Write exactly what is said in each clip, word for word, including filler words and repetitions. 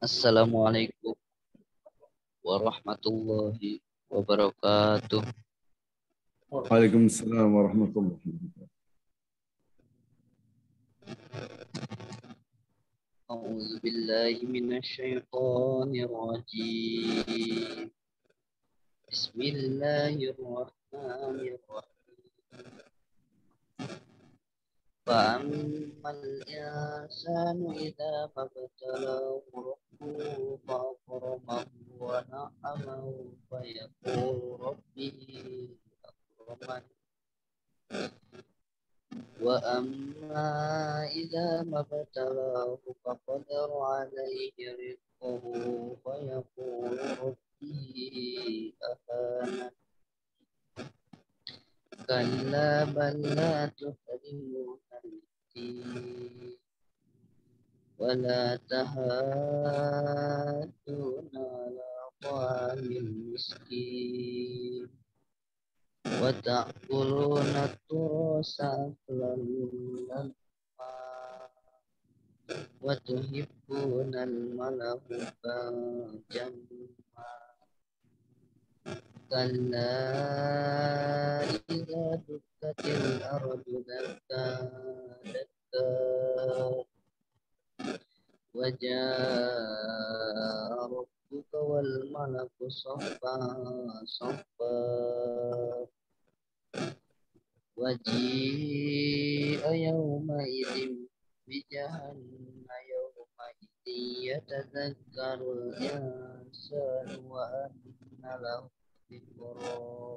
Assalamualaikum warahmatullahi wabarakatuh. Waalaikumsalam warahmatullahi wabarakatuh. A'udzu billahi minasyaitonir rajim. Bismillahirrahmanirrahim. Fa'ammal insanu idza mabtalahu rabbuhu fa'akramahu wa na'amahu fa yaqulu rabbi akraman. Wa amma idza mabtalahu faqadar alayhi rizqahu fa yaqulu rabbi ahanan. Kalla bal la tukrimuna al-yatim wa la tahadduna ala ta'amil miskin wa ta'kuluna at-turasa aklan lamma wa tuhibbuna al-mala hubban jamma. Kalla idza dukkatil ardu dakka dakka wa jaa rabbuka wal malaku saffan saffa wa ji'a yawma idzin bi jahannama yawma idzin yatadhakkarul insanu wa anna lahu dzikra.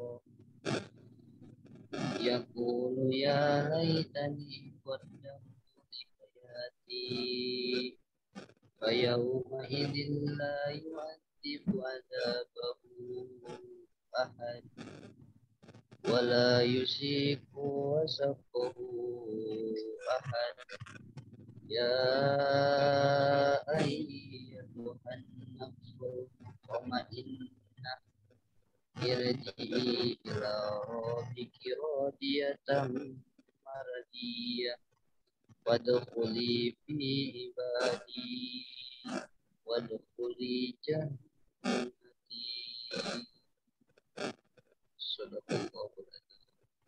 Yaqulu ya laitani qaddamtu li hayati fa yawma idzin la yu'adzibu 'adzabahu ahad wa la yusiku wasaqahu ahad. Ya ayyatuhan nafsul mutmainnah irji'i ila rabbiki radiyatan maradiyah wadkhuli fi ibadi wadkhuli jannati. Sadaqallahul adzim.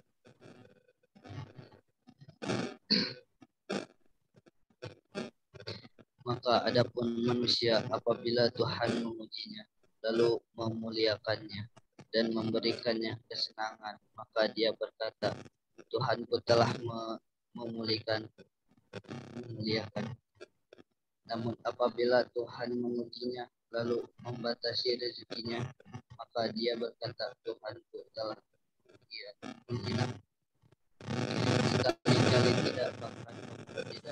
Maka adapun manusia apabila Tuhan memujinya lalu memuliakannya dan memberikannya kesenangan, maka dia berkata, Tuhanku telah memuliakan memuliakan. Namun apabila Tuhan memujinya lalu membatasi rezekinya, maka dia berkata, Tuhanku telah dia menghina. Sekali-kali tidak, bahkan tidak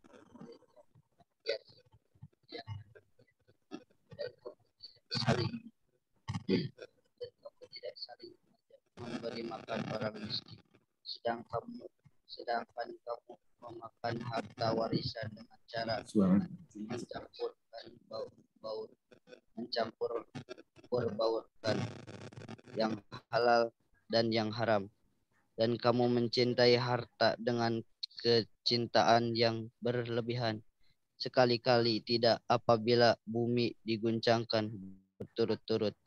saling dan kamu tidak saling memberi makan orang miskin, sedang kamu sedangkan kamu memakan harta warisan dengan cara mencampurkan bau baur mencampur berbaurkan yang halal dan yang haram, dan kamu mencintai harta dengan kecintaan yang berlebihan. Sekali-kali tidak apabila bumi diguncangkan berturut-turut.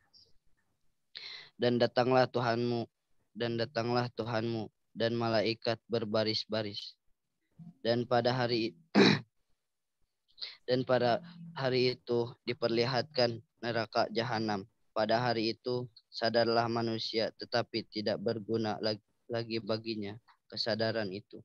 Dan datanglah Tuhanmu, dan datanglah Tuhanmu, dan malaikat berbaris-baris. Dan pada hari dan pada hari itu diperlihatkan neraka jahanam. Pada hari itu sadarlah manusia, tetapi tidak berguna lagi, lagi baginya kesadaran itu.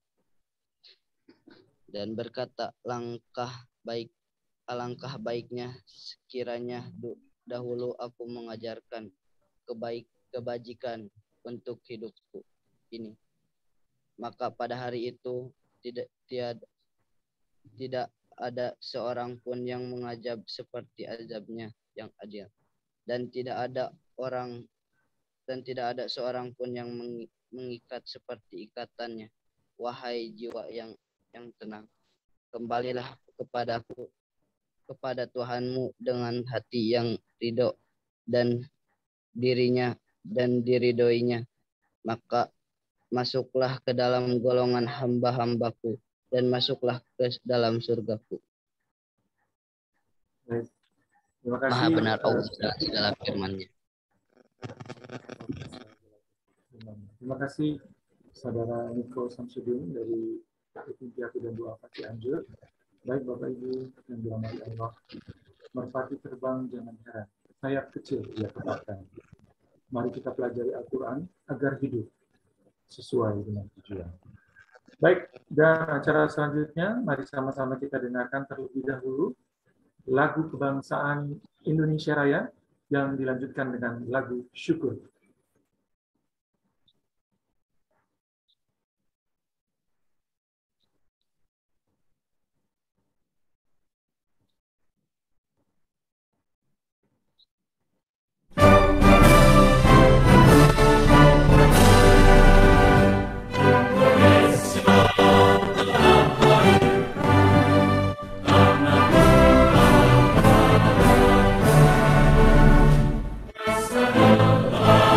Dan berkata, langkah baik alangkah baiknya sekiranya dahulu aku mengajarkan kebaik kebajikan untuk hidupku ini, maka pada hari itu tidak tiada tidak ada seorang pun yang mengazab seperti azabnya yang adil, dan tidak ada orang dan tidak ada seorang pun yang mengikat seperti ikatannya. Wahai jiwa yang yang tenang, kembalilah kepadaku kepada Tuhanmu dengan hati yang ridho dan dirinya dan diridhoinya, maka masuklah ke dalam golongan hamba-hambaku dan masuklah ke dalam surgaku. Baik. Terima Maha kasih. benar Uh, Allah dalam segala firman-Nya. Terima kasih Saudara Niko Samsudin dari Yayasan dan Doa Cianjur. Baik Bapak Ibu yang dirahmati Allah, merpati terbang jangan heran, sayap kecil ia tetapkan. Mari kita pelajari Al-Quran agar hidup sesuai dengan tujuan. Baik, dan acara selanjutnya, mari sama-sama kita dengarkan terlebih dahulu lagu kebangsaan Indonesia Raya yang dilanjutkan dengan lagu Syukur. Salam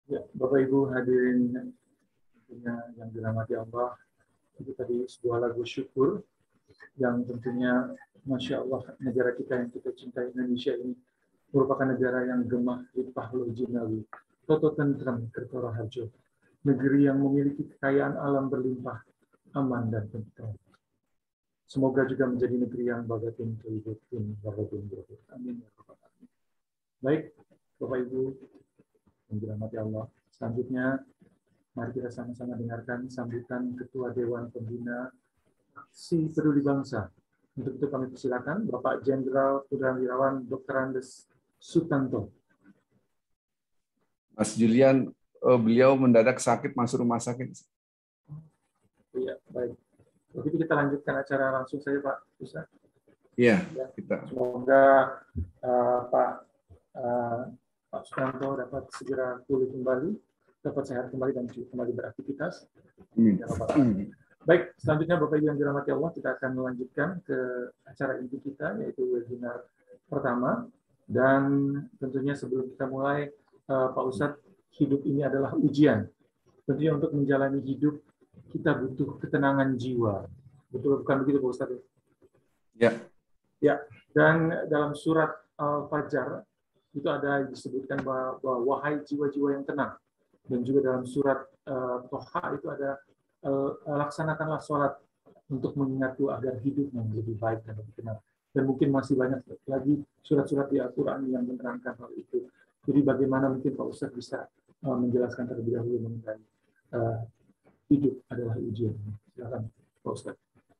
Ya, Bapak Ibu hadirin tentunya yang dirahmati Allah, itu tadi sebuah lagu syukur yang tentunya Masya Allah negara kita yang kita cintai, Indonesia ini merupakan negara yang gemah limpah lojinawi, toto tentram kertora harjo, negeri yang memiliki kekayaan alam berlimpah, aman dan tentram. Semoga juga menjadi negeri yang bagatin kelibutin bagatin berhubung. Amin. Baik, Bapak Ibu yang dirahmati Allah. Selanjutnya, mari kita sama-sama dengarkan sambutan Ketua Dewan Pembina Si Peduli Bangsa. Untuk itu kami persilakan Bapak Jenderal Purnawirawan Doktor Andes Sutanto. Mas Julian, beliau mendadak sakit masuk rumah sakit. Iya, baik. Begitu kita lanjutkan acara langsung saja, Pak. Bisa? Iya, ya. Kita. Semoga uh, Pak uh, Pak Sutanto dapat segera pulih kembali, dapat sehat kembali dan kembali beraktivitas. Hmm. Ya, Bapak. Hmm. Baik, selanjutnya Bapak Ibu yang dirahmati Allah, kita akan melanjutkan ke acara inti kita, yaitu webinar pertama. Dan tentunya sebelum kita mulai, uh, Pak Ustadz, hidup ini adalah ujian. Tentunya untuk menjalani hidup, kita butuh ketenangan jiwa. Betul bukan begitu, Pak Ustadz? Ya. Ya, dan dalam surat Al-Fajr itu ada disebutkan bahwa, bahwa wahai jiwa-jiwa yang tenang. Dan juga dalam surat uh, Toha itu ada uh, laksanakanlah sholat untuk mengingatku agar hidup yang lebih baik dan lebih tenang. Dan mungkin masih banyak lagi surat-surat di Al-Quran yang menerangkan hal itu. Jadi bagaimana mungkin Pak Ustadz bisa uh, menjelaskan terlebih dahulu mengenai uh, hidup adalah ujian. Silakan Pak Ustadz.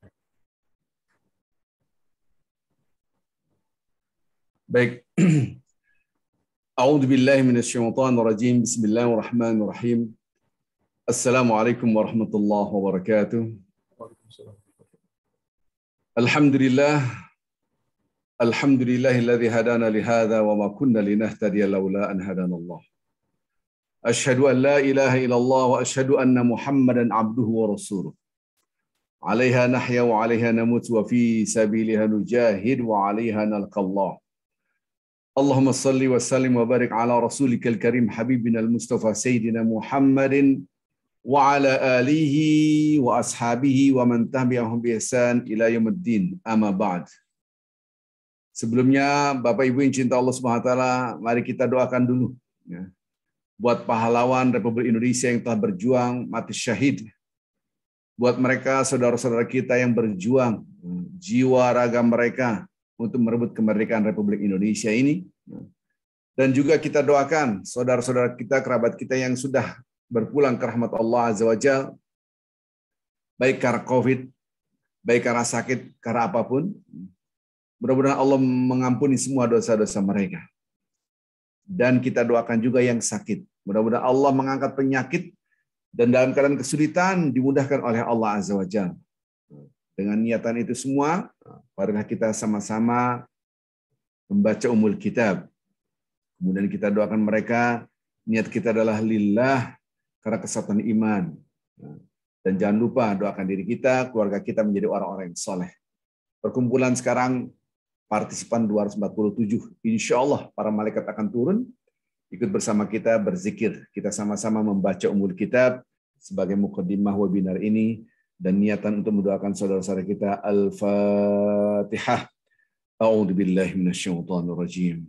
Baik. A'udzu billahi minasyaitonir rajim. Bismillahirrahmanirrahim. Assalamualaikum warahmatullahi wabarakatuh. Alhamdulillah. Alhamdulillahilladzi hadana li hadza wa ma kunna linahtadiya laula an hadanallah. Asyhadu an la ilaha illallah wa asyhadu anna Muhammadan abduhu wa rasuluh. 'Alaiha nahya wa 'alaiha namut wa fi sabiliha nujahid wa 'alaiha nalqallah. Allahumma salli wa sallim wa barik ala rasulikal karim habibina al-mustafa sayyidina Muhammadin wa ala alihi wa ashabihi wa man tabi'ahum bi ihsan ila yaumiddin. Amma ba'd. Sebelumnya Bapak Ibu yang cinta Allah Subhanahu wa taala, mari kita doakan dulu ya, buat pahlawan Republik Indonesia yang telah berjuang mati syahid. Buat mereka saudara-saudara kita yang berjuang jiwa raga mereka untuk merebut kemerdekaan Republik Indonesia ini. Dan juga kita doakan saudara-saudara kita, kerabat kita yang sudah berpulang ke rahmat Allah Azza wa Jalla, baik karena COVID, baik karena sakit, karena apapun. Mudah-mudahan Allah mengampuni semua dosa-dosa mereka. Dan kita doakan juga yang sakit. Mudah-mudahan Allah mengangkat penyakit dan dalam keadaan kesulitan dimudahkan oleh Allah Azza wa Jalla. Dengan niatan itu semua, marilah kita sama-sama membaca Ummul Kitab. Kemudian kita doakan mereka, niat kita adalah lillah, karena kesatuan iman. Dan jangan lupa doakan diri kita, keluarga kita menjadi orang-orang yang soleh. Perkumpulan sekarang, partisipan dua ratus empat puluh tujuh. Insya Allah para malaikat akan turun, ikut bersama kita berzikir. Kita sama-sama membaca Ummul Kitab sebagai muqaddimah webinar ini. Dan niatan untuk mendoakan saudara-saudara kita. Al-Fatihah. A'udzu billahi minasyaitonir rajim.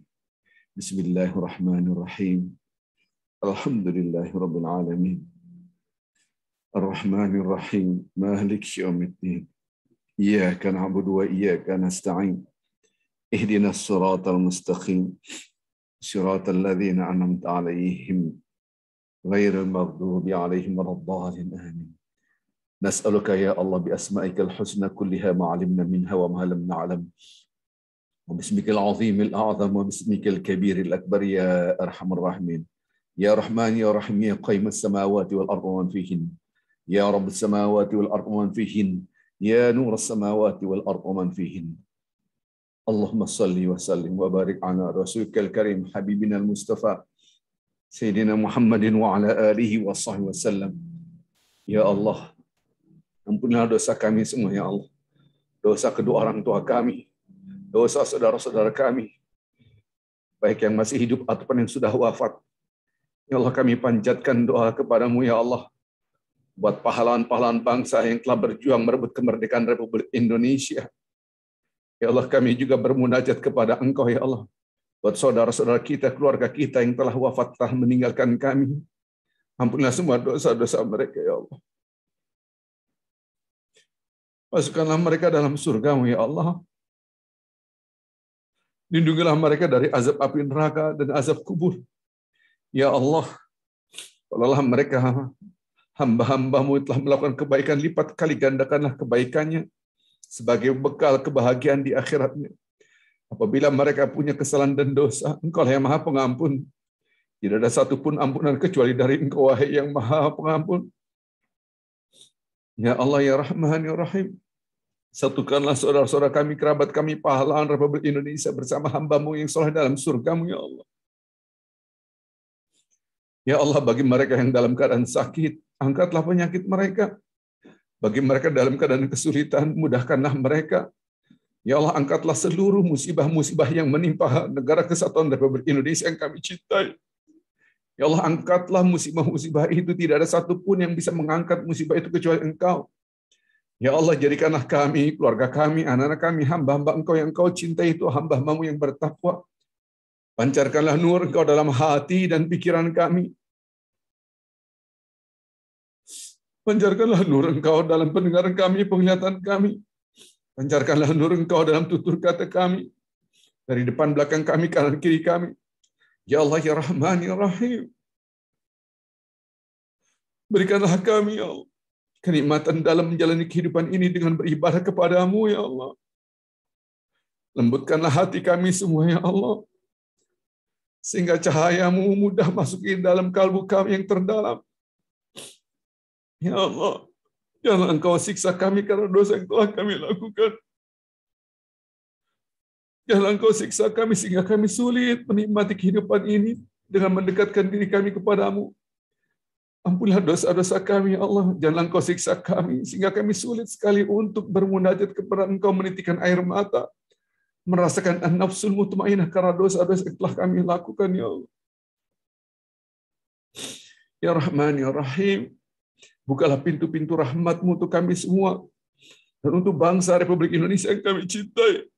Bismillahirrahmanirrahim. Alhamdulillahirabbil alamin. Ar-Rahmanir-Rahim. Maliki yaumiddin. Iyyaka na'budu wa iyyaka nasta'in. Ihdinas siratal mustaqim. Siratal ladzina an'amta 'alaihim ghairil maghdubi 'alaihim waladdallin. Amin. Nas'aluka ya Allah bi asma'ikal husna kulliha ma 'alimna minha wa ma lam na'lam. Wa bismikal 'azimil a'zam wa bismikal kabiril akbar ya arhamar rahimin. Ya Rahman ya Rahim ya Qayyimus samawati wal ardi wa man fihin. Ya Rabbus samawati wal ardi wa man fihin. Ya Nurus samawati wal ardi wa man fihin. Allahumma salli wa sallim wa barik ala rasulikal karim habibina al-mustafa sayyidina Muhammadin wa ala alihi wa sahbihi wasallam. Ya Allah, ampunilah dosa kami semua, ya Allah. Dosa kedua orang tua kami, dosa saudara-saudara kami, baik yang masih hidup ataupun yang sudah wafat. Ya Allah, kami panjatkan doa kepadamu ya Allah, buat pahlawan-pahlawan bangsa yang telah berjuang merebut kemerdekaan Republik Indonesia. Ya Allah, kami juga bermunajat kepada Engkau ya Allah, buat saudara-saudara kita, keluarga kita yang telah wafat, telah meninggalkan kami. Ampunilah semua dosa-dosa mereka ya Allah. Masukkanlah mereka dalam surga-Mu ya Allah. Lindungilah mereka dari azab api neraka dan azab kubur. Ya Allah, kalaulah mereka hamba-hamba-Mu telah melakukan kebaikan, lipat kali gandakanlah kebaikannya sebagai bekal kebahagiaan di akhiratnya. Apabila mereka punya kesalahan dan dosa, Engkau yang Maha Pengampun. Tidak ada satupun ampunan kecuali dari Engkau, wahai yang Maha Pengampun. Ya Allah, ya Rahman, ya Rahim. Satukanlah saudara-saudara kami, kerabat kami, pahlawan Republik Indonesia bersama hamba-Mu yang soleh dalam surga-Mu, ya Allah. Ya Allah, bagi mereka yang dalam keadaan sakit, angkatlah penyakit mereka. Bagi mereka dalam keadaan kesulitan, mudahkanlah mereka. Ya Allah, angkatlah seluruh musibah-musibah yang menimpa negara kesatuan Republik Indonesia yang kami cintai. Ya Allah, angkatlah musibah-musibah itu. Tidak ada satupun yang bisa mengangkat musibah itu kecuali Engkau. Ya Allah, jadikanlah kami, keluarga kami, anak-anak kami, hamba-hamba Engkau yang Engkau cintai itu, hamba-hamba-Mu yang bertakwa. Pancarkanlah nur Engkau dalam hati dan pikiran kami. Pancarkanlah nur Engkau dalam pendengaran kami, penglihatan kami. Pancarkanlah nur Engkau dalam tutur kata kami. Dari depan belakang kami, kanan kiri kami. Ya Allah, ya Rahman, ya Rahim. Berikanlah kami, ya Allah, kenikmatan dalam menjalani kehidupan ini dengan beribadah kepadamu, ya Allah. Lembutkanlah hati kami semua, ya Allah. Sehingga cahayamu mudah masuk ke dalam kalbu kami yang terdalam. Ya Allah, jangan Engkau siksa kami karena dosa yang telah kami lakukan. Jangan Engkau siksa kami sehingga kami sulit menikmati kehidupan ini dengan mendekatkan diri kami kepadamu. Ampunilah dosa-dosa kami, ya Allah. Jangan Engkau siksa kami sehingga kami sulit sekali untuk bermunajat kepada Engkau, menitikan air mata, merasakan an-nafsul mutmainnah karena dosa-dosa yang telah kami lakukan, ya Allah. Ya Rahman, ya Rahim. Bukalah pintu-pintu rahmat-Mu untuk kami semua. Dan untuk bangsa Republik Indonesia yang kami cintai.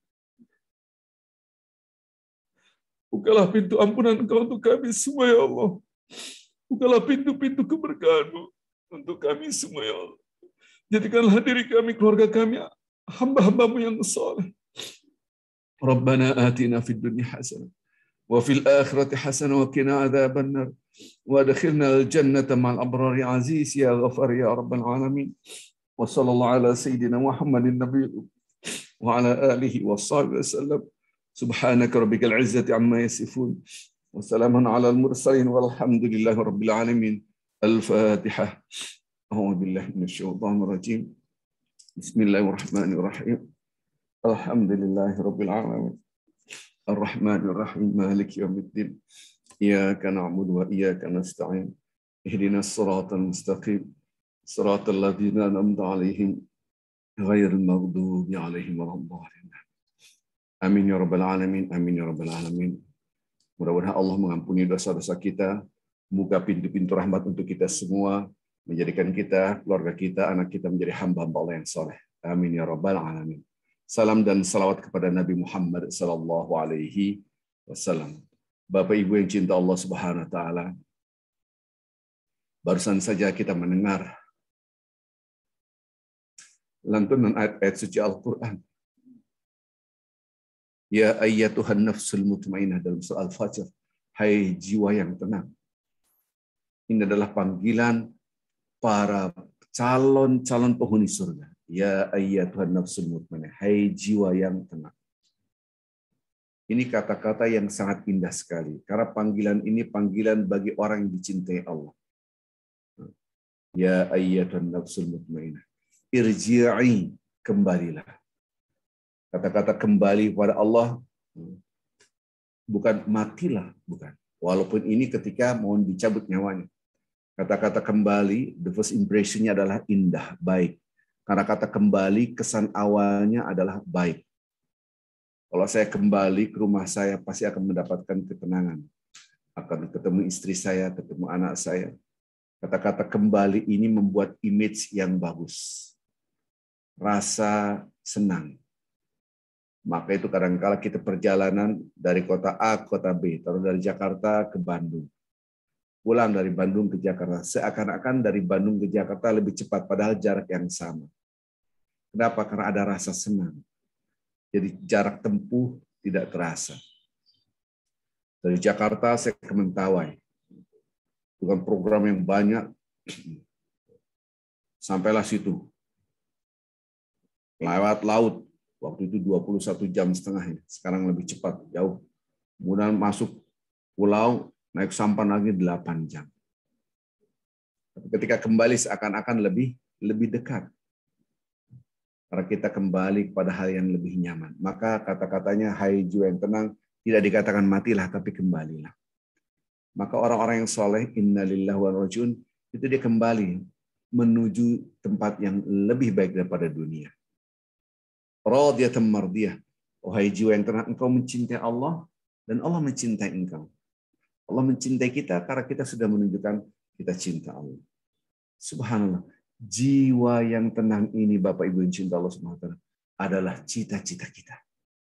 Bukalah pintu ampunan Engkau untuk kami semua, ya Allah. Bukalah pintu-pintu keberkahan-Mu untuk kami semua, ya Allah. Jadikanlah diri kami, keluarga kami, hamba-hamba-Mu yang saleh. Rabbana atina fid dunya hasanah. Wa fil akhirati hasanah wa qina adzaban nar. Wa adkhilna al-jannata ma'al abrari aziz ya ghafar ya rabbal alamin. Wa sallallahu ala sayyidina Muhammadin nabiyyi wa ala alihi wa sahbihi wasallam. Subhanaka rabbikal izzati amma yasifun. Wa salamun ala al-mursalin walhamdulillahi rabbil alamin. Al-Fatihah. A'udzu billahi minasyaitonir rajim. Bismillahirrahmanirrahim. Alhamdulillahi rabbil alamin. Ar-Rahmanir Rahim. Maliki yaumiddin. Iyyaka na'budu wa iyyaka nasta'in. Ihdinas siratal mustaqim. Siratal ladzina an'amta 'alaihim ghairil maghdubi 'alaihim waladdallin. Amin ya rabbal alamin. Amin ya rabbal alamin. Mudah-mudahan Allah mengampuni dosa-dosa kita, buka pintu-pintu rahmat untuk kita semua, menjadikan kita, keluarga kita, anak kita menjadi hamba-hamba Allah yang saleh. Amin ya rabbal alamin. Salam dan salawat kepada Nabi Muhammad sallallahu alaihi wasallam. Bapak Ibu yang cinta Allah Subhanahu wa taala, barusan saja kita mendengar lantunan ayat-ayat suci Al-Qur'an. Ya ayyatuhan nafsul mutmainnah dalam surah Al-Fajr. Hai jiwa yang tenang. Ini adalah panggilan para calon-calon penghuni surga. Ya ayyatuhan nafsul mutmainnah. Hai jiwa yang tenang. Ini kata-kata yang sangat indah sekali. Karena panggilan ini panggilan bagi orang yang dicintai Allah. Ya ayyatuhan nafsul mutmainnah. Irji'i, kembalilah. Kata-kata kembali kepada Allah bukan matilah, bukan. Walaupun ini ketika mau dicabut nyawanya. Kata-kata kembali, the first impression-nya adalah indah, baik. Karena kata kembali, kesan awalnya adalah baik. Kalau saya kembali ke rumah saya, pasti akan mendapatkan ketenangan. akan ketemu istri saya, ketemu anak saya. Kata-kata kembali ini membuat image yang bagus. Rasa senang. Maka itu kadang-kala kita perjalanan dari kota A ke kota B, taruh dari Jakarta ke Bandung. Pulang dari Bandung ke Jakarta. Seakan-akan dari Bandung ke Jakarta lebih cepat, padahal jarak yang sama. Kenapa? Karena ada rasa senang. Jadi jarak tempuh tidak terasa. Dari Jakarta saya ke Mentawai. Dengan program yang banyak, sampailah situ. Lewat laut, waktu itu dua puluh satu jam setengah, sekarang lebih cepat, jauh. Kemudian masuk pulau, naik sampan lagi delapan jam. Tapi ketika kembali seakan-akan lebih lebih dekat. Karena kita kembali kepada hal yang lebih nyaman. Maka kata-katanya, hai jiwa yang tenang, tidak dikatakan matilah, tapi kembalilah. Maka orang-orang yang soleh, innalillahi wa inna ilaihi raji'un, itu dia kembali menuju tempat yang lebih baik daripada dunia. Radiyatan mardiyah. Wahai jiwa yang tenang, engkau mencintai Allah dan Allah mencintai engkau. Allah mencintai kita karena kita sudah menunjukkan kita cinta Allah. Subhanallah. Jiwa yang tenang ini, Bapak Ibu yang cinta Allah Subhanahu wa taala, adalah cita-cita kita.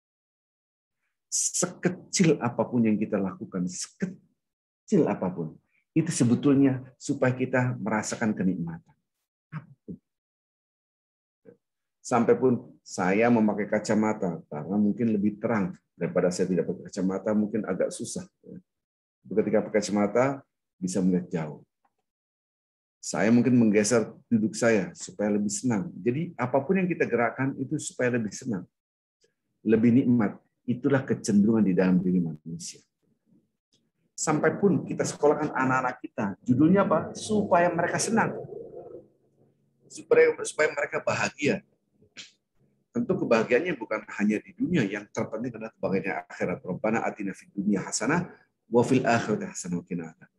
Sekecil apapun yang kita lakukan, sekecil apapun, itu sebetulnya supaya kita merasakan kenikmatan. Sampai pun saya memakai kacamata karena mungkin lebih terang daripada saya tidak pakai kacamata, mungkin agak susah. Ketika pakai kacamata bisa melihat jauh. Saya mungkin menggeser duduk saya supaya lebih senang. Jadi apapun yang kita gerakkan itu supaya lebih senang, lebih nikmat. Itulah kecenderungan di dalam diri manusia. Sampai pun kita sekolahkan anak-anak kita, judulnya apa? Supaya mereka senang, supaya supaya mereka bahagia. Tentu kebahagiaannya bukan hanya di dunia, yang terpenting adalah kebahagiaan akhirat. Rabbana atina fid dunya hasanah wa fil akhirati hasanah wa qina adzabannar.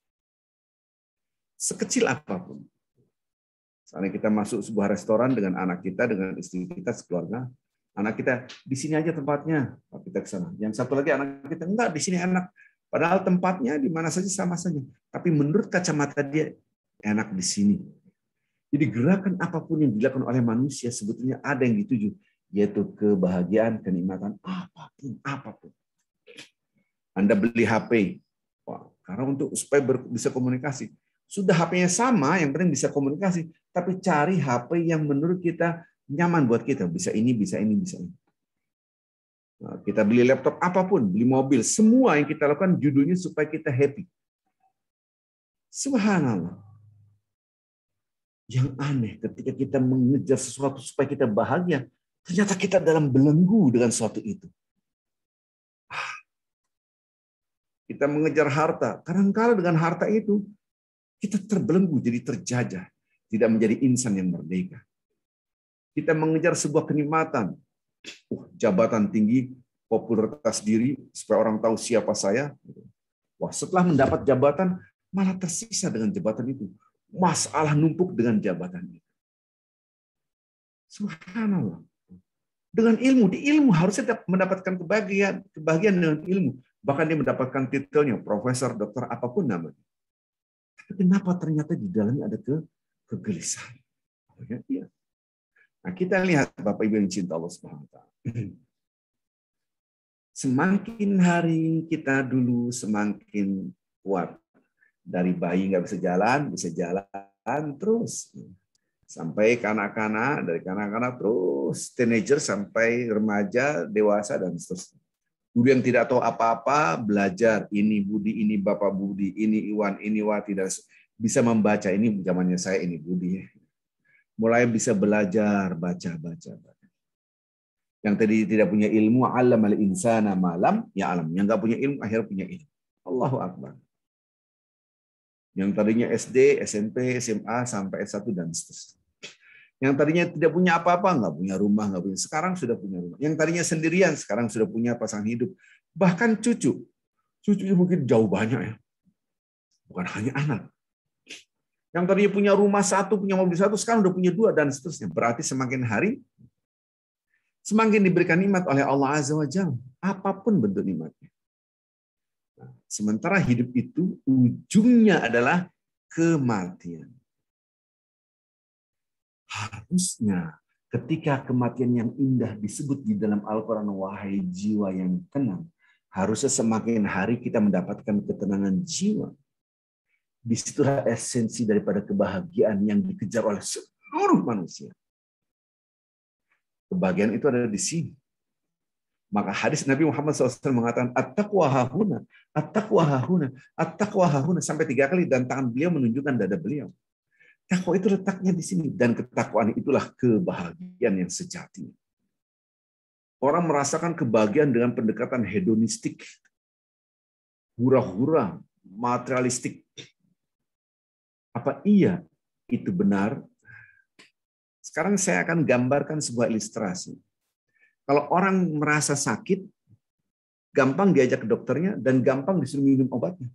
Sekecil apapun. Misalnya kita masuk sebuah restoran dengan anak kita, dengan istri kita, sekeluarga. Anak kita, di sini aja tempatnya. Kita ke sana. Yang satu lagi anak kita, enggak, di sini enak. Padahal tempatnya di mana saja sama saja. Tapi menurut kacamata dia, enak di sini. Jadi gerakan apapun yang dilakukan oleh manusia sebetulnya ada yang dituju, yaitu kebahagiaan, kenikmatan, apapun, apapun. Anda beli H P, wah, karena untuk supaya bisa komunikasi. Sudah H P-nya sama, yang penting bisa komunikasi. Tapi cari H P yang menurut kita nyaman buat kita. Bisa ini, bisa ini, bisa ini. Nah, kita beli laptop apapun, beli mobil, semua yang kita lakukan judulnya supaya kita happy. Subhanallah. Yang aneh ketika kita mengejar sesuatu supaya kita bahagia, ternyata kita dalam belenggu dengan sesuatu itu. Kita mengejar harta, kadang-kadang dengan harta itu kita terbelenggu, jadi terjajah, tidak menjadi insan yang merdeka. Kita mengejar sebuah kenikmatan, uh, jabatan tinggi, popularitas diri, supaya orang tahu siapa saya. Wah, setelah mendapat jabatan, malah tersisa dengan jabatan itu. Masalah numpuk dengan jabatan itu. Subhanallah. Dengan ilmu, di ilmu harusnya mendapatkan kebahagiaan, kebahagiaan dengan ilmu. Bahkan dia mendapatkan titelnya, profesor, dokter, apapun namanya. Tapi kenapa ternyata di dalamnya ada ke, kegelisahan? Ya. Nah, kita lihat Bapak Ibu yang cinta Allah Subhanahu wa taala. Semakin hari kita dulu semakin kuat. Dari bayi nggak bisa jalan, bisa jalan terus. Sampai kanak-kanak, dari kanak-kanak terus, teenager sampai remaja, dewasa, dan seterusnya. Dulu yang tidak tahu apa-apa, belajar. Ini Budi, ini Bapak Budi, ini Iwan, ini Wati, dan bisa membaca. Ini zamannya saya, ini Budi. Mulai bisa belajar, baca-baca. Yang tadi tidak punya ilmu, allamal insana malam, ya alam. Yang nggak punya ilmu, akhirnya punya ilmu. Allahu Akbar. Yang tadinya S D, S M P, S M A, sampai S satu, dan seterusnya. Yang tadinya tidak punya apa-apa, nggak punya rumah, nggak punya, sekarang sudah punya rumah. Yang tadinya sendirian, sekarang sudah punya pasangan hidup. Bahkan cucu. Cucunya mungkin jauh banyak ya. Bukan hanya anak. Yang tadinya punya rumah satu, punya mobil satu, sekarang udah punya dua, dan seterusnya. Berarti semakin hari, semakin diberikan nikmat oleh Allah Azza wa Jalla. Apapun bentuk nikmatnya. Sementara hidup itu ujungnya adalah kematian. Harusnya ketika kematian yang indah disebut di dalam Al-Quran, wahai jiwa yang tenang, harusnya semakin hari kita mendapatkan ketenangan jiwa. Disitulah esensi daripada kebahagiaan yang dikejar oleh seluruh manusia. Kebahagiaan itu ada di sini. Maka hadis Nabi Muhammad shallallahu alaihi wasallam mengatakan, at-taqwa hahuna, at-taqwa hahuna, at-taqwa hahuna, sampai tiga kali, dan tangan beliau menunjukkan dada beliau. Takwa itu letaknya di sini, dan ketakwaan itulah kebahagiaan yang sejati. Orang merasakan kebahagiaan dengan pendekatan hedonistik, hura-hura, materialistik. Apa iya itu benar? Sekarang saya akan gambarkan sebuah ilustrasi. Kalau orang merasa sakit, gampang diajak ke dokternya dan gampang disuruh minum obatnya.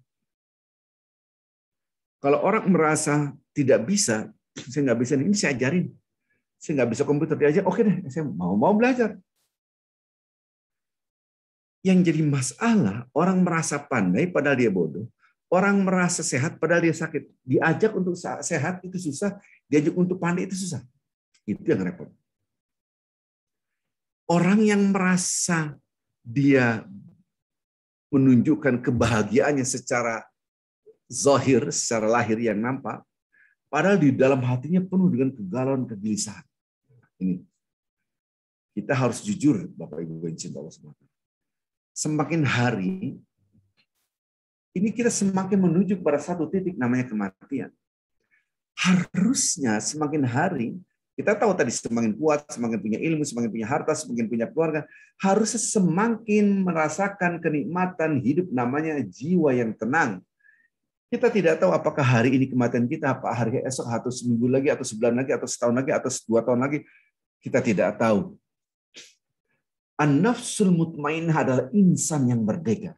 Kalau orang merasa tidak bisa, saya nggak bisa, ini saya ajarin. Saya nggak bisa komputer, diajar, oke deh, saya mau mau belajar. Yang jadi masalah, orang merasa pandai padahal dia bodoh. Orang merasa sehat padahal dia sakit. Diajak untuk sehat itu susah, diajak untuk pandai itu susah. Itu yang repot. Orang yang merasa dia menunjukkan kebahagiaannya secara zahir, secara lahir yang nampak, padahal di dalam hatinya penuh dengan kegalauan, kegelisahan. Ini kita harus jujur, Bapak Ibu yang cinta Allah subhanahu wa taala. Semakin hari ini kita semakin menuju pada satu titik namanya kematian. Harusnya semakin hari kita tahu tadi semakin kuat, semakin punya ilmu, semakin punya harta, semakin punya keluarga, harusnya semakin merasakan kenikmatan hidup namanya jiwa yang tenang. Kita tidak tahu apakah hari ini kematian kita, apa hari esok, atau seminggu lagi, atau sebulan lagi, atau setahun lagi, atau dua tahun lagi. Kita tidak tahu. An-nafsul mutmainnah adalah insan yang merdeka.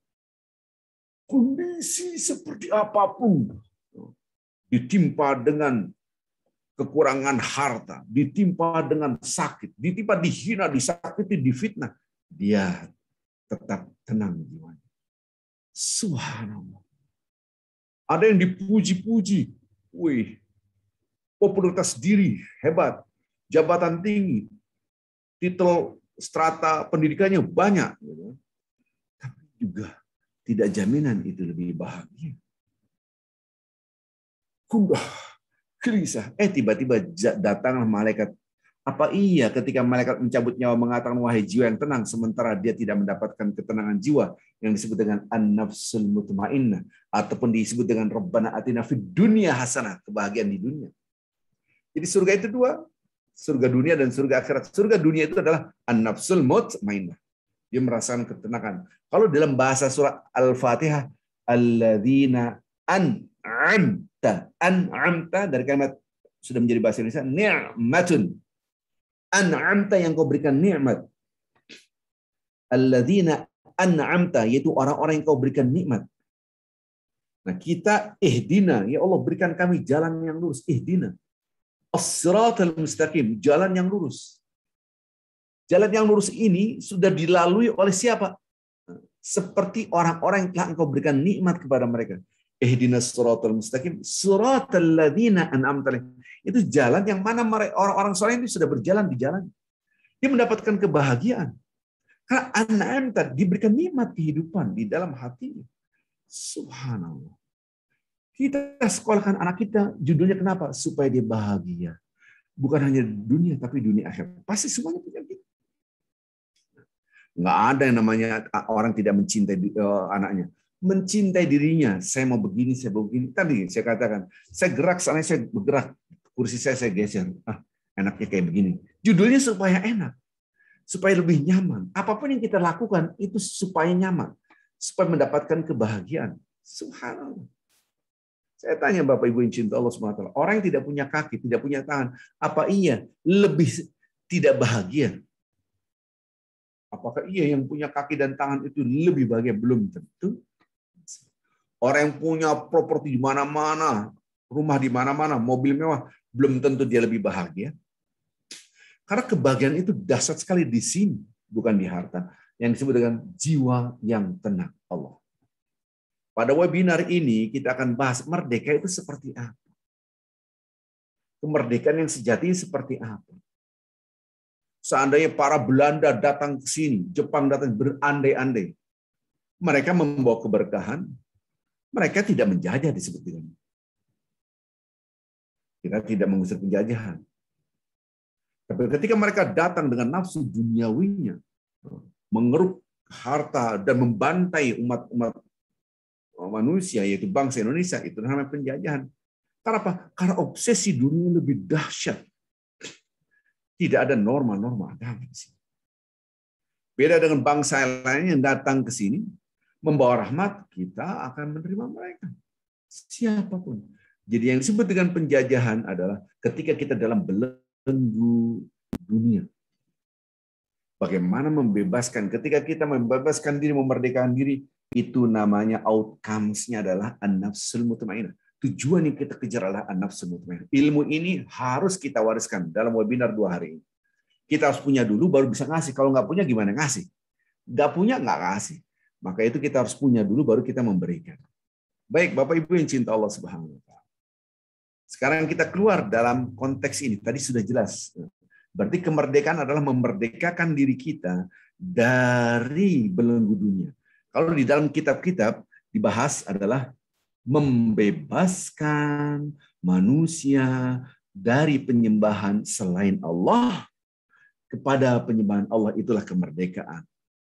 Kondisi seperti apapun, ditimpa dengan kekurangan harta, ditimpa dengan sakit, ditimpa dihina, disakiti, difitnah, dia tetap tenang jiwanya. Subhanallah. Ada yang dipuji-puji, wih, popularitas diri hebat, jabatan tinggi, titel strata pendidikannya banyak, tapi juga tidak jaminan itu lebih bahagia. Gundah, gelisah. Eh tiba-tiba datanglah malaikat. Apa iya ketika malaikat mencabut nyawa mengatakan wahai jiwa yang tenang, sementara dia tidak mendapatkan ketenangan jiwa yang disebut dengan an-nafsul mutmainnah, ataupun disebut dengan Rabbana atina fid dunya hasanah, kebahagiaan di dunia. Jadi surga itu dua, surga dunia dan surga akhirat. Surga dunia itu adalah an-nafsul mutmainnah. Dia merasakan ketenangan. Kalau dalam bahasa surah Al-Fatihah, alladzina an'amta, an'amta dari kalimat sudah menjadi bahasa Indonesia, ni'matun. An'amta yang kau berikan nikmat. Alladzina an'amta, yaitu orang-orang yang kau berikan nikmat. Nah, kita ihdina, ya Allah berikan kami jalan yang lurus, ihdina. As-siratal mustaqim, jalan yang lurus. Jalan yang lurus ini sudah dilalui oleh siapa? Seperti orang-orang yang telah engkau berikan nikmat kepada mereka. Ihdinas siratal mustaqim, siratal ladzina an'amta alaihim. Itu jalan yang mana orang-orang soleh itu sudah berjalan di jalan. Dia mendapatkan kebahagiaan. Karena an'amta diberikan nikmat kehidupan di dalam hatinya. Subhanallah. Kita sekolahkan anak kita, judulnya kenapa? Supaya dia bahagia. Bukan hanya dunia, tapi dunia akhirat. Pasti semuanya punya gitu. Nggak ada yang namanya orang tidak mencintai anaknya. Mencintai dirinya. Saya mau begini, saya mau begini. Tadi saya katakan, saya gerak, sana saya bergerak. Kursi saya saya geser. Ah, enaknya kayak begini. Judulnya supaya enak. Supaya lebih nyaman. Apapun yang kita lakukan, itu supaya nyaman. Supaya mendapatkan kebahagiaan. Subhanallah. Saya tanya Bapak Ibu yang cinta Allah subhanahu wa taala, orang yang tidak punya kaki, tidak punya tangan, apa iya lebih tidak bahagia? Apakah iya yang punya kaki dan tangan itu lebih bahagia? Belum tentu. Orang yang punya properti di mana-mana, rumah di mana-mana, mobil mewah, belum tentu dia lebih bahagia. Karena kebahagiaan itu dahsyat sekali di sini, bukan di harta, yang disebut dengan jiwa yang tenang Allah. Pada webinar ini kita akan bahas merdeka itu seperti apa. Kemerdekaan yang sejati seperti apa. Seandainya para Belanda datang ke sini, Jepang datang berandai-andai, mereka membawa keberkahan, mereka tidak menjajah disebut dengan. Kita tidak mengusir penjajahan. Tapi ketika mereka datang dengan nafsu duniawinya, mengeruk harta dan membantai umat-umat manusia, yaitu bangsa Indonesia, itu namanya penjajahan. Karena apa? Karena obsesi dunia lebih dahsyat. Tidak ada norma-norma agama di sini. Beda dengan bangsa lain yang datang ke sini, membawa rahmat, kita akan menerima mereka. Siapapun. Jadi yang disebut dengan penjajahan adalah ketika kita dalam belenggu dunia. Bagaimana membebaskan, ketika kita membebaskan diri, memerdekakan diri, itu namanya outcomes-nya adalah an-nafsul mutmainnah. Tujuan yang kita kejar adalah an-nafsul mutmainnah. Ilmu ini harus kita wariskan dalam webinar dua hari ini. Kita harus punya dulu, baru bisa ngasih. Kalau nggak punya, gimana ngasih? Nggak punya, nggak ngasih. Maka itu kita harus punya dulu, baru kita memberikan. Baik, Bapak Ibu yang cinta Allah Subhanahu wa Ta'ala. Sekarang kita keluar dalam konteks ini. Tadi sudah jelas. Berarti kemerdekaan adalah memerdekakan diri kita dari belenggu dunia. Kalau di dalam kitab-kitab dibahas adalah membebaskan manusia dari penyembahan selain Allah kepada penyembahan Allah, itulah kemerdekaan.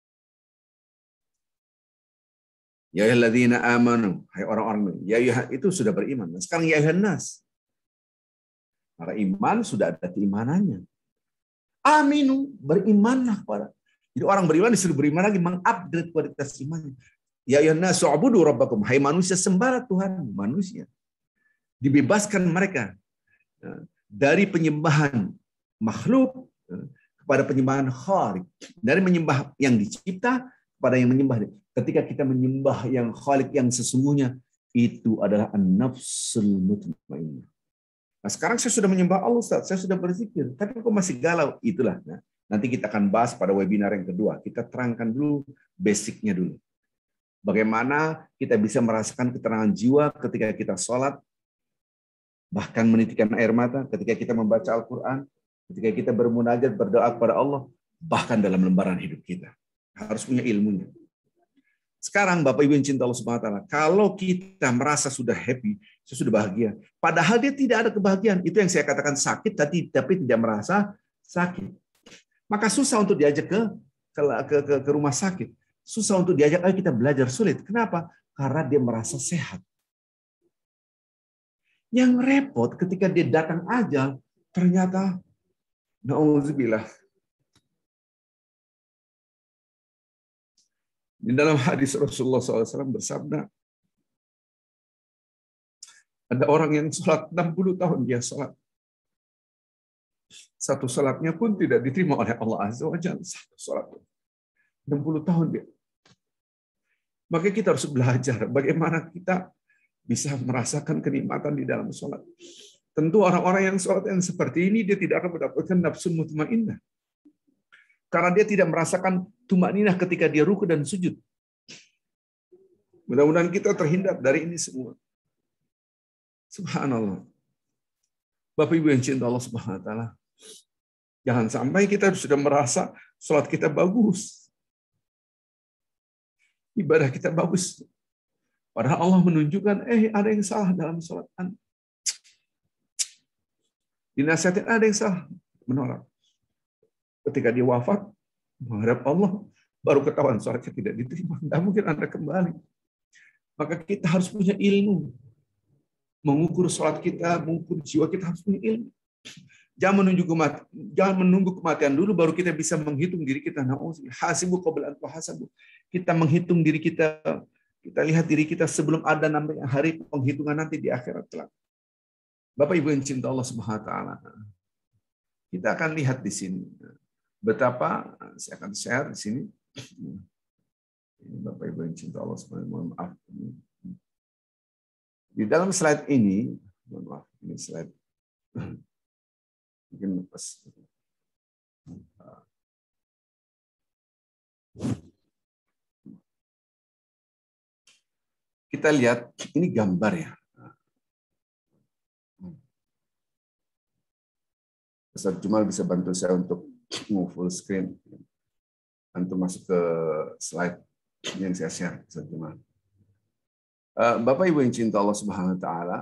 Ya ayyuhalladzina amanu, hai orang-orang, ya itu sudah beriman. Sekarang ya ayyuhan nas. Para iman sudah ada keimanannya. Aminu, berimanlah pada. Jadi orang beriman disuruh beriman lagi, mengupgrade kualitas imannya. Ya ayyuhan nas u'budu rabbakum, hai manusia sembahlah Tuhan, manusia. Dibebaskan mereka dari penyembahan makhluk kepada penyembahan Khalik, dari menyembah yang dicipta kepada yang menyembah. Ketika kita menyembah yang Khalik yang sesungguhnya, itu adalah an-nafsul mutmainnah. Nah, sekarang saya sudah menyembah Allah, Ustaz. Saya sudah berzikir, tapi kok masih galau? Itulah. Nah, nanti kita akan bahas pada webinar yang kedua. Kita terangkan dulu basicnya dulu. Bagaimana kita bisa merasakan ketenangan jiwa ketika kita sholat, bahkan menitikkan air mata, ketika kita membaca Al-Quran, ketika kita bermunajat, berdoa kepada Allah, bahkan dalam lembaran hidup kita. Harus punya ilmunya. Sekarang Bapak Ibu yang cinta Allah Subhanahu wa Ta'ala, kalau kita merasa sudah happy, sudah bahagia, padahal dia tidak ada kebahagiaan, itu yang saya katakan sakit, tapi, tapi tidak merasa sakit. Maka susah untuk diajak ke, ke, ke, ke rumah sakit. Susah untuk diajak, ayo kita belajar, sulit. Kenapa? Karena dia merasa sehat. Yang repot ketika dia datang ajal, ternyata, na'udzubillah. Di dalam hadis Rasulullah shallallahu alaihi wasallam bersabda, ada orang yang sholat enam puluh tahun dia sholat. Satu sholatnya pun tidak diterima oleh Allah Azza wa Jalla. Satu sholat. enam puluh tahun dia. Maka kita harus belajar bagaimana kita bisa merasakan kenikmatan di dalam sholat. Tentu orang-orang yang sholat yang seperti ini, dia tidak akan mendapatkan nafsu mutmainnah. Karena dia tidak merasakan tumakninah ketika dia ruku dan sujud. Mudah-mudahan kita terhindar dari ini semua. Subhanallah. Bapak Ibu yang cinta Allah Subhanahu wa Ta'ala, jangan sampai kita sudah merasa sholat kita bagus. Ibadah kita bagus. Padahal Allah menunjukkan, eh ada yang salah dalam sholat Anda. Dinasihatin ada yang salah, menolak. Ketika dia wafat, menghadap Allah, baru ketahuan sholatnya tidak diterima. Tidak mungkin Anda kembali. Maka kita harus punya ilmu. Mengukur sholat kita, mengukur jiwa kita harus punya ilmu. Jangan menunggu kematian, jangan menunggu kematian dulu, baru kita bisa menghitung diri kita. Hasibu qabla an tuhasabu. Kita menghitung diri kita, kita lihat diri kita sebelum ada namanya hari penghitungan nanti di akhirat kelak. Bapak Ibu yang cinta Allah Subhanahu wa Ta'ala, kita akan lihat di sini. Betapa saya akan share di sini. Ini Bapak Ibu yang cinta Allah subhanahu wa ta'ala, maaf. Di dalam slide ini, mohon maaf, ini slide. Mungkin lepas. Kita lihat, ini gambar ya. Ustaz Jumal bisa bantu saya untuk move full screen. Antum masuk ke slide yang saya share, Ustaz Jumal. Bapak Ibu yang cinta Allah Subhanahu wa taala,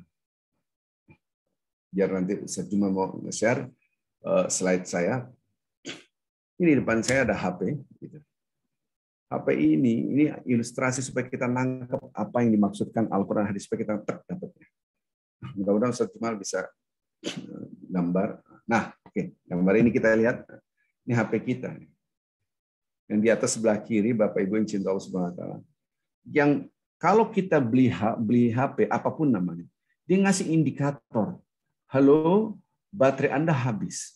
biar nanti Ustaz Jumal mau nge-share slide saya. Ini di depan saya ada H P gitu. H P ini ini ilustrasi supaya kita nangkep apa yang dimaksudkan Al-Qur'an hadis supaya kita tek dapatnya. Mudah-mudahan Ustaz Jumal bisa gambar. Nah, oke, okay. Gambar ini kita lihat. Ini H P kita. Yang di atas sebelah kiri Bapak Ibu yang cinta Allah Subhanahu wa taala. Yang kalau kita beli beli H P apapun namanya, dia ngasih indikator. Halo, baterai Anda habis.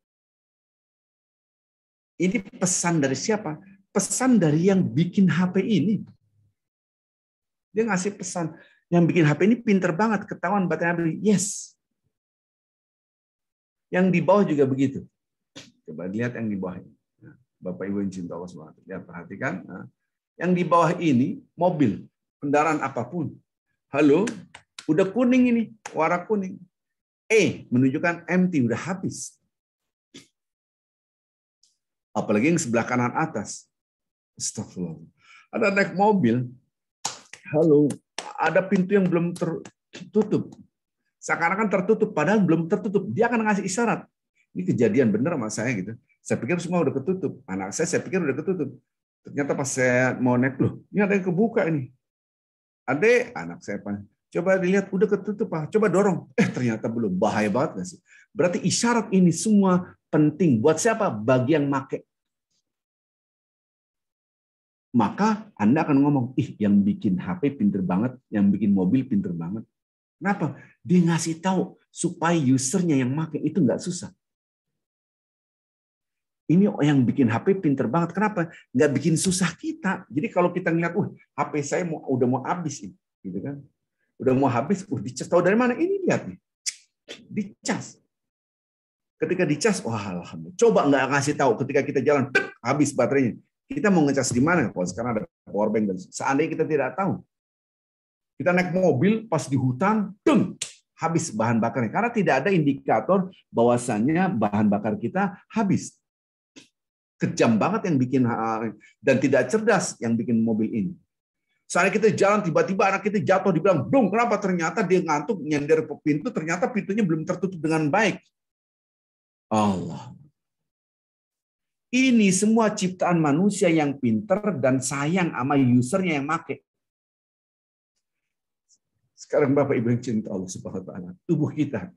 Ini pesan dari siapa? Pesan dari yang bikin H P ini. Dia ngasih pesan. Yang bikin H P ini pinter banget. Ketahuan baterai habis. Yes. Yang di bawah juga begitu. Coba lihat yang di bawah ini. Bapak Ibu yang cinta Allah subhanahu wa taala. Lihat, perhatikan. Yang di bawah ini mobil. Kendaraan apapun. Halo. Udah kuning ini. Warna kuning. E. Menunjukkan empty. Udah habis. Apalagi yang sebelah kanan atas. Astagfirullah. Ada naik mobil. Halo. Ada pintu yang belum tertutup. Seakan-akan tertutup, padahal belum tertutup. Dia akan ngasih isyarat. Ini kejadian benar sama saya gitu. Saya pikir semua udah ketutup. Anak saya, saya pikir udah ketutup. Ternyata pas saya mau naik, loh, ini ada yang kebuka ini. Adek, anak saya, coba dilihat, udah ketutup, Pak. Coba dorong. Eh, ternyata belum. Bahaya banget nggak sih? Berarti isyarat ini semua penting. Buat siapa? Bagi yang make. Maka Anda akan ngomong, ih, yang bikin H P pinter banget, yang bikin mobil pinter banget. Kenapa? Dia ngasih tahu supaya usernya yang make itu nggak susah. Ini yang bikin H P pinter banget. Kenapa? Nggak bikin susah kita. Jadi kalau kita ngeliat, uh, H P saya mau, udah mau habis ini, gitu kan? Udah mau habis, uh, dicas. Tahu dari mana? Ini lihat nih, dicas. Ketika dicas, wah alhamdulillah. Coba nggak ngasih tahu ketika kita jalan, tek, habis baterainya. Kita mau ngecas di mana? Oh, sekarang ada power bank. Dan seandainya kita tidak tahu, kita naik mobil pas di hutan, deng, habis bahan bakarnya. Karena tidak ada indikator bahwasannya bahan bakar kita habis. Kejam banget yang bikin dan tidak cerdas yang bikin mobil ini. Saat kita jalan tiba-tiba anak kita jatuh dibilang, "Dong, kenapa?" Ternyata dia ngantuk nyender ke pintu, ternyata pintunya belum tertutup dengan baik. Allah. Ini semua ciptaan manusia yang pinter dan sayang sama usernya yang make. Sekarang Bapak Ibu yang cinta Allah Subhanahu wa taala, tubuh kita.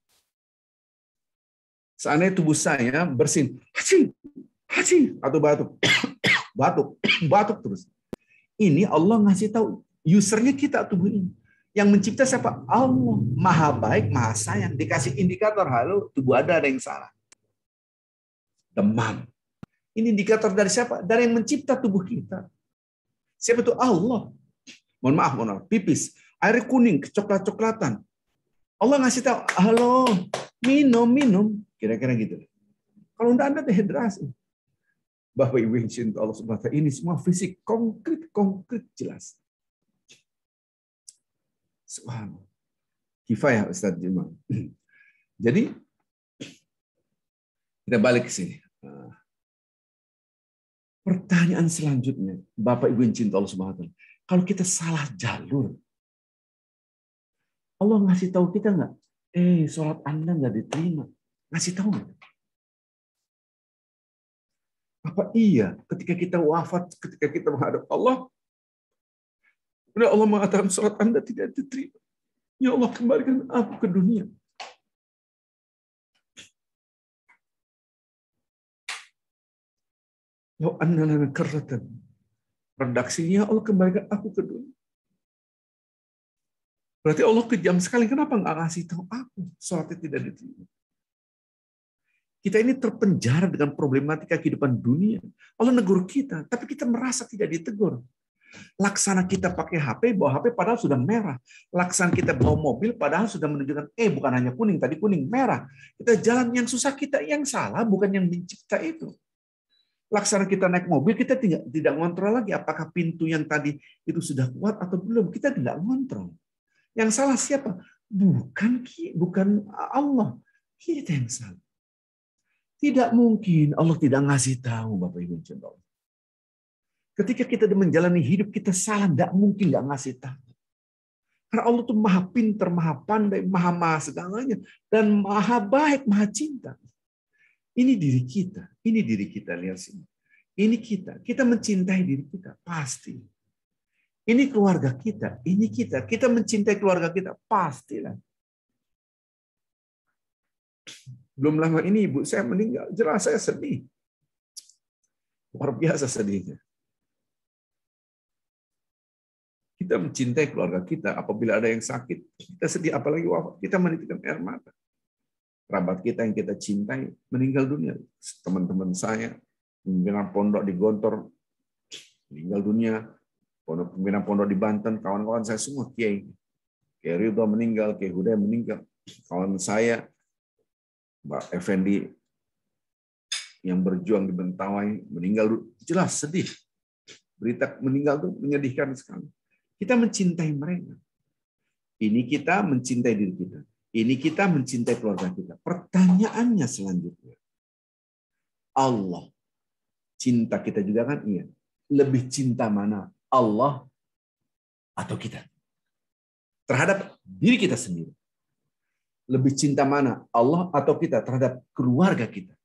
Seandainya tubuh saya bersin, haji, haji, atau batuk, batuk, batuk terus. Ini Allah ngasih tahu usernya kita tubuh ini. Yang mencipta siapa? Allah. Maha baik, maha sayang. Dikasih indikator, halo, tubuh ada ada yang salah. Demam. Ini indikator dari siapa? Dari yang mencipta tubuh kita. Siapa itu? Allah. Mohon maaf, mohon maaf. Pipis. Air kuning, coklat-coklatan. Allah ngasih tahu, halo, minum, minum. Kira-kira gitu. Kalau enggak, Anda dehidrasi. Bapak Ibu yang cinta Allah subhanahu wa taala, ini semua fisik, konkret, konkret, jelas. Subhanallah. Kifayah Ustaz Jumal. Jadi, kita balik ke sini. Pertanyaan selanjutnya, Bapak Ibu yang cinta Allah subhanahu wa taala, kalau kita salah jalur, Allah ngasih tahu kita nggak? Eh, sholat Anda nggak diterima. Ngasih tahu nggak? Apa iya ketika kita wafat, ketika kita menghadap Allah, udah Allah mengatakan sholat Anda tidak diterima. Ya Allah, kembalikan aku ke dunia. Ya Allah, keratan. Redaksinya Allah kembalikan aku ke dunia. Berarti Allah kejam sekali. Kenapa nggak ngasih tahu aku sholatnya tidak diterima? Kita ini terpenjara dengan problematika kehidupan dunia. Allah negur kita, tapi kita merasa tidak ditegur. Laksana kita pakai H P, bawa H P padahal sudah merah. Laksana kita bawa mobil padahal sudah menunjukkan, eh bukan hanya kuning, tadi kuning, merah. Kita jalan yang susah, kita yang salah, bukan yang mencipta itu. Laksana kita naik mobil, kita tidak tidak ngontrol lagi apakah pintu yang tadi itu sudah kuat atau belum. Kita tidak ngontrol. Yang salah siapa? Bukan bukan Allah. Kita yang salah. Tidak mungkin Allah tidak ngasih tahu, Bapak Ibu Saudara. Ketika kita menjalani hidup kita salah, tidak mungkin nggak ngasih tahu. Karena Allah itu maha pintar, maha pandai, maha maha segalanya, dan maha baik, maha cinta. Ini diri kita, ini diri kita, lihat sini. Ini kita, kita mencintai diri kita, pasti. Ini keluarga kita, ini kita, kita mencintai keluarga kita, pastilah. Belum lama ini ibu saya meninggal, jelas saya sedih. Luar biasa sedihnya. Kita mencintai keluarga kita, apabila ada yang sakit, kita sedih, apalagi wafat, kita menitikkan air mata. Kerabat kita yang kita cintai meninggal dunia. Teman-teman saya, pimpinan pondok di Gontor, meninggal dunia. Pimpinan pondok di Banten, kawan-kawan saya semua, Kiai. Kiai Ridho meninggal, Kiai Hudaya meninggal. Kawan saya, Mbak Effendi, yang berjuang di Mentawai, meninggal. Jelas, sedih. Berita meninggal itu menyedihkan sekali. Kita mencintai mereka. Ini kita mencintai diri kita. Ini kita mencintai keluarga kita. Pertanyaannya selanjutnya. Allah. Cinta kita juga kan? Iya. Lebih cinta mana? Allah atau kita? Terhadap diri kita sendiri. Lebih cinta mana? Allah atau kita terhadap keluarga kita?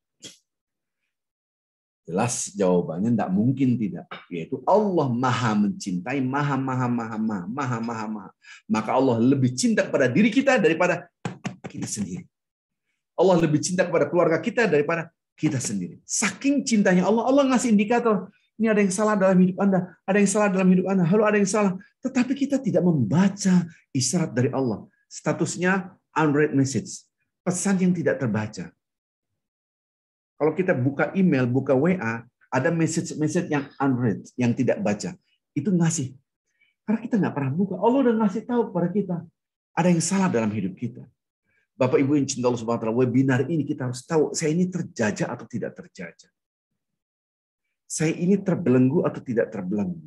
Jelas jawabannya tidak mungkin tidak. Yaitu Allah maha mencintai, maha, maha, maha, maha, maha, maha, maha. Maka Allah lebih cinta kepada diri kita daripada kita sendiri. Allah lebih cinta kepada keluarga kita daripada kita sendiri. Saking cintanya Allah, Allah ngasih indikator. Ini ada yang salah dalam hidup Anda, ada yang salah dalam hidup Anda, lalu ada yang salah. Tetapi kita tidak membaca isyarat dari Allah. Statusnya unread message. Pesan yang tidak terbaca. Kalau kita buka email, buka W A, ada message-message yang unread, yang tidak baca. Itu ngasih. Karena kita nggak pernah buka. Allah udah ngasih tahu kepada kita. Ada yang salah dalam hidup kita. Bapak Ibu yang cinta Allah Subhanahu wa taala, webinar ini kita harus tahu, saya ini terjajah atau tidak terjajah. Saya ini terbelenggu atau tidak terbelenggu.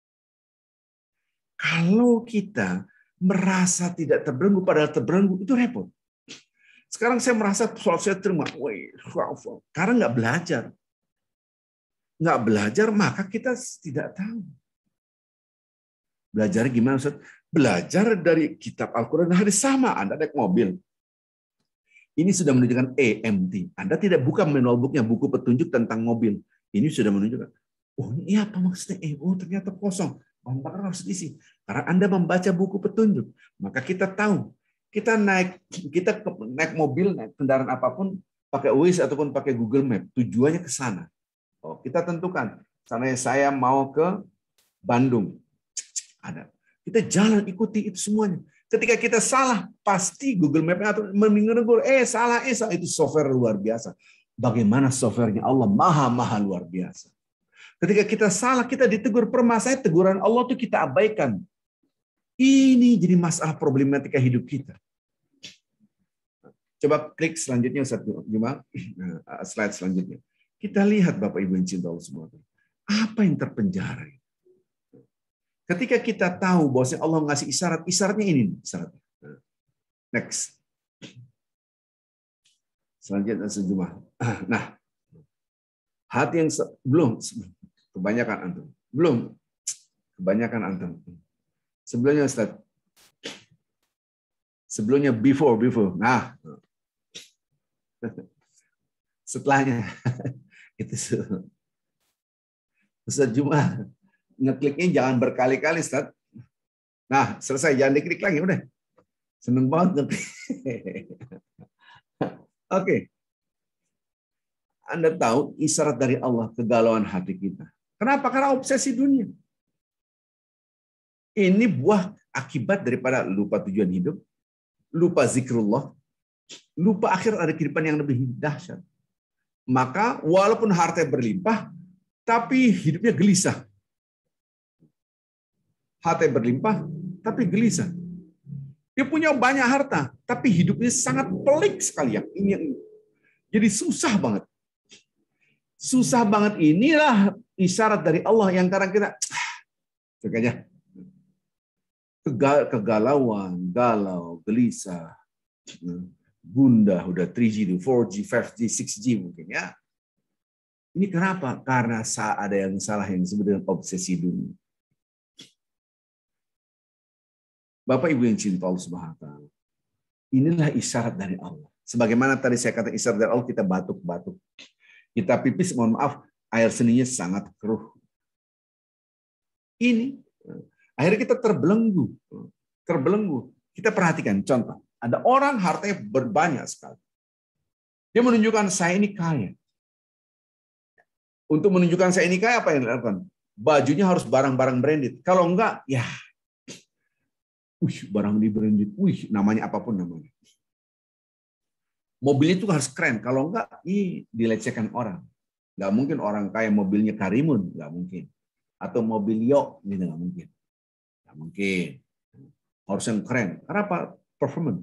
Kalau kita merasa tidak terbelenggu, padahal terbelenggu, itu repot. Sekarang saya merasa soal saya terima. Karena nggak belajar. Nggak belajar, maka kita tidak tahu. Belajar gimana, Ustaz? Belajar dari kitab Al-Quran dan hadis sama. Anda naik mobil. Ini sudah menunjukkan E M T. Anda tidak buka manual booknya, buku petunjuk tentang mobil. Ini sudah menunjukkan. Oh, ini apa maksudnya? Eh, oh, ternyata kosong. Bongkar harus diisi. Karena Anda membaca buku petunjuk. Maka kita tahu. Kita naik kita naik mobil, naik kendaraan apapun, pakai Waze ataupun pakai Google Map, tujuannya ke sana. Oh, kita tentukan, sana saya mau ke Bandung. Ada. Kita jalan ikuti itu semuanya. Ketika kita salah, pasti Google Map atau menegur, eh salah, eh salah. Itu software luar biasa. Bagaimana softwarenya Allah maha-maha luar biasa. Ketika kita salah, kita ditegur, permasalahan teguran Allah itu kita abaikan. Ini jadi masalah problematika hidup kita. Coba klik selanjutnya, Ustaz Juma, slide selanjutnya. Kita lihat Bapak Ibu yang cinta Allah semua. Apa yang terpenjara? Ketika kita tahu bahwa Allah ngasih isyarat, isyaratnya ini. Isyaratnya. Next. Selanjutnya Juma. Nah, hati yang belum kebanyakan antum. Belum kebanyakan antum. Sebelumnya Ustaz. Sebelumnya before, before. Nah. Setelahnya. Itu Ustaz Juma. Ngekliknya jangan berkali-kali, Ustaz. Nah, selesai. Jangan diklik lagi. Udah. Seneng banget ngeklik. Oke. Anda tahu isyarat dari Allah kegalauan hati kita. Kenapa? Karena obsesi dunia. Ini buah akibat daripada lupa tujuan hidup, lupa zikrullah, lupa akhir ada kehidupan yang lebih dahsyat. Maka walaupun harta berlimpah, tapi hidupnya gelisah. Harta berlimpah, tapi gelisah. Dia punya banyak harta, tapi hidupnya sangat pelik sekali. Yang ini, jadi susah banget. Susah banget, inilah isyarat dari Allah yang kadang kita kayaknya kegalauan, galau, gelisah, gundah, udah tiga G, empat G, lima G, enam G mungkin ya. Ini kenapa? Karena ada yang salah yang disebut dengan obsesi dunia. Bapak Ibu yang cinta Allah Subhanahu wa taala. Inilah isyarat dari Allah. Sebagaimana tadi saya kata isyarat dari Allah, kita batuk-batuk. Kita pipis, mohon maaf, air seninya sangat keruh. Ini akhirnya kita terbelenggu. Terbelenggu. Kita perhatikan contoh. Ada orang hartanya berbanyak sekali. Dia menunjukkan saya ini kaya. Untuk menunjukkan saya ini kaya, apa yang dilakukan? Bajunya harus barang-barang branded. Kalau enggak, ya wih, barang di branded. Wih, namanya apapun namanya. Mobil itu harus keren. Kalau enggak, ih, dilecehkan orang. Enggak mungkin orang kaya mobilnya Karimun. Enggak mungkin. Atau mobil Yo. Gitu, enggak mungkin. Enggak mungkin. Harus yang keren. Karena apa? Performance.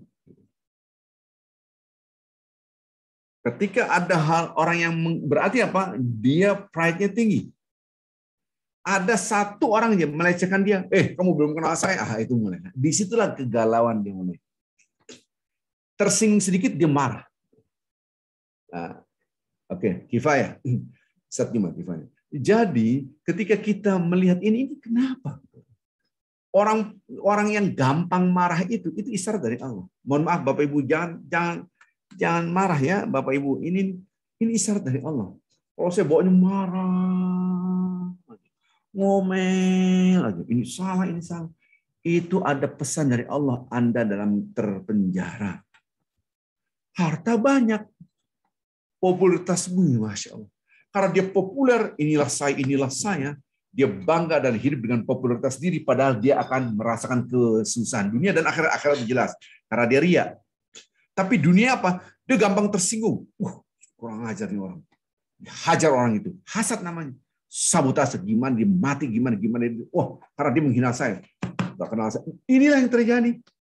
Ketika ada hal orang yang berarti apa? Dia pride-nya tinggi. Ada satu orang yang melecehkan dia. Eh, kamu belum kenal saya. Ah, itu mulai. Disitulah kegalauan dia mulai. Tersinggung sedikit, dia marah. Nah, oke, okay. Kifayah. Ustaz gimana Kifayah? Jadi, ketika kita melihat ini, ini kenapa? Orang orang yang gampang marah itu, itu isyarat dari Allah. Mohon maaf Bapak Ibu, jangan jangan jangan marah ya Bapak Ibu. Ini ini isyarat dari Allah. Kalau saya bawanya marah, ngomel lagi, ini salah, ini salah. Itu ada pesan dari Allah, Anda dalam terpenjara. Harta banyak, popularitas bunyi, Masya Allah. Karena dia populer, inilah saya, inilah saya. Dia bangga dan hidup dengan popularitas diri, padahal dia akan merasakan kesusahan dunia dan akhirat-akhirat jelas. Karena dia ria. Tapi dunia apa? Dia gampang tersinggung. Wah, kurang ajar nih orang. Hajar orang itu. Hasad namanya. Sabotase. Gimana dia mati, gimana, gimana. Wah, karena dia menghina saya. Gak kenal saya. Inilah yang terjadi.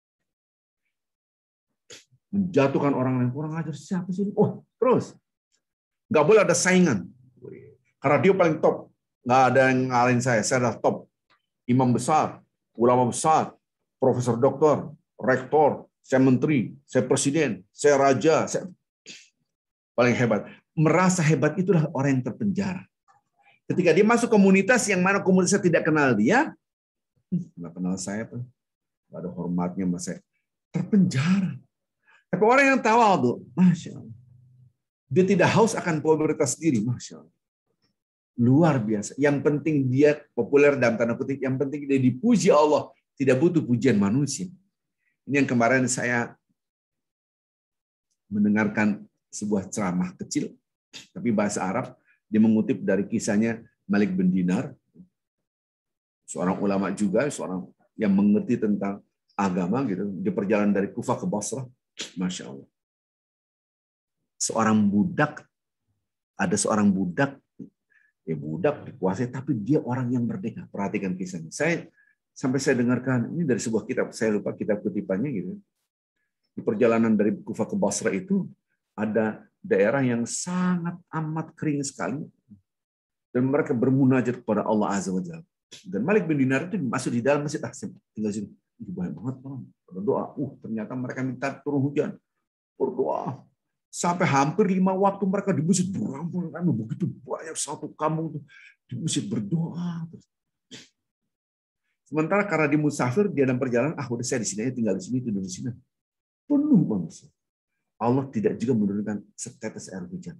Menjatuhkan orang lain. Kurang ajar siapa sih? Oh, terus. Gak boleh ada saingan. Karena dia paling top. Nggak ada yang ngalahin saya. Saya adalah top. Imam besar, ulama besar, profesor doktor, rektor, saya menteri, saya presiden, saya raja, saya paling hebat. Merasa hebat itulah orang yang terpenjara. Ketika dia masuk komunitas yang mana komunitasnya tidak kenal dia, nggak kenal saya tuh, nggak ada hormatnya sama saya, terpenjara. Tapi orang yang tawadhu, Masya Allah, dia tidak haus akan popularitas diri, Masya Allah. Luar biasa. Yang penting dia populer dalam tanda kutip. Yang penting dia dipuji Allah. Tidak butuh pujian manusia. Ini yang kemarin saya mendengarkan sebuah ceramah kecil. Tapi bahasa Arab. Dia mengutip dari kisahnya Malik bin Dinar. Seorang ulama juga. Seorang yang mengerti tentang agama. Gitu. Dia perjalanan dari Kufah ke Basrah. Masya Allah. Seorang budak. Ada seorang budak. Ya budak dikuasai, tapi dia orang yang merdeka. Perhatikan kisahnya. Saya sampai saya dengarkan ini dari sebuah kitab, saya lupa kitab kutipannya gitu. Di perjalanan dari Kufah ke Basra itu ada daerah yang sangat amat kering sekali, dan mereka bermunajat kepada Allah Azza wa Jalla. Dan Malik bin Dinar itu masuk di dalam masjid, ah, tinggal sini. Ini banyak banget orang berdoa. Uh, ternyata mereka minta turun hujan, berdoa. Sampai hampir lima waktu mereka di masjid beramai-ramai, begitu banyak satu kampung di masjid berdoa. Sementara karena di musafir, dia dalam perjalanan, ah udah saya di sini aja, tinggal di sini, tidur di sini. Penuh manusia. Allah tidak juga menurunkan setetes air hujan.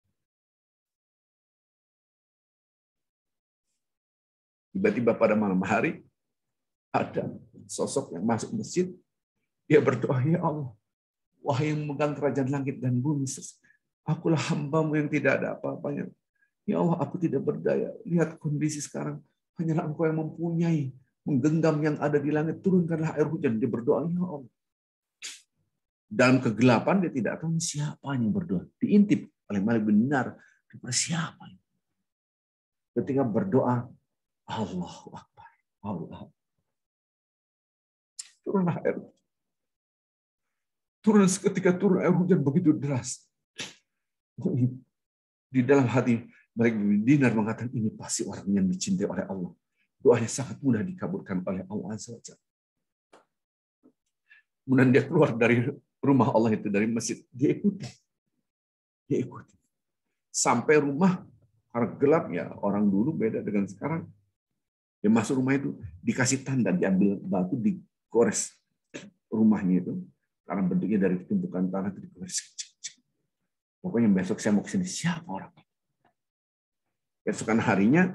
Tiba-tiba pada malam hari, ada sosok yang masuk masjid, dia berdoa, ya Allah, wahai yang memegang kerajaan langit dan bumi, akulah hambamu yang tidak ada apa-apanya. Ya Allah, aku tidak berdaya. Lihat kondisi sekarang. Hanyalah Engkau yang mempunyai, menggenggam yang ada di langit. Turunkanlah air hujan. Dia berdoa, ya Allah. Dalam kegelapan, dia tidak tahu siapa yang berdoa. Diintip oleh Malik bin Dinar. Siapa? Ketika berdoa, Allahu Akbar. Allah. Turunlah air hujan. Turun seketika turun air hujan begitu deras. Di dalam hati Malik bin Dinar mengatakan ini pasti orang yang dicintai oleh Allah. Doanya sangat mudah dikabulkan oleh Allah Azza wa Jalla. Kemudian dia keluar dari rumah Allah itu, dari masjid. Dia ikuti. Dia ikuti. Sampai rumah, karena gelap ya, orang dulu beda dengan sekarang. Dia masuk rumah itu, dikasih tanda, diambil batu, digores rumahnya itu. Karena bentuknya dari tumpukan tanah itu digores. Pokoknya besok saya mau ke sini. Siapa orang? Besokan harinya,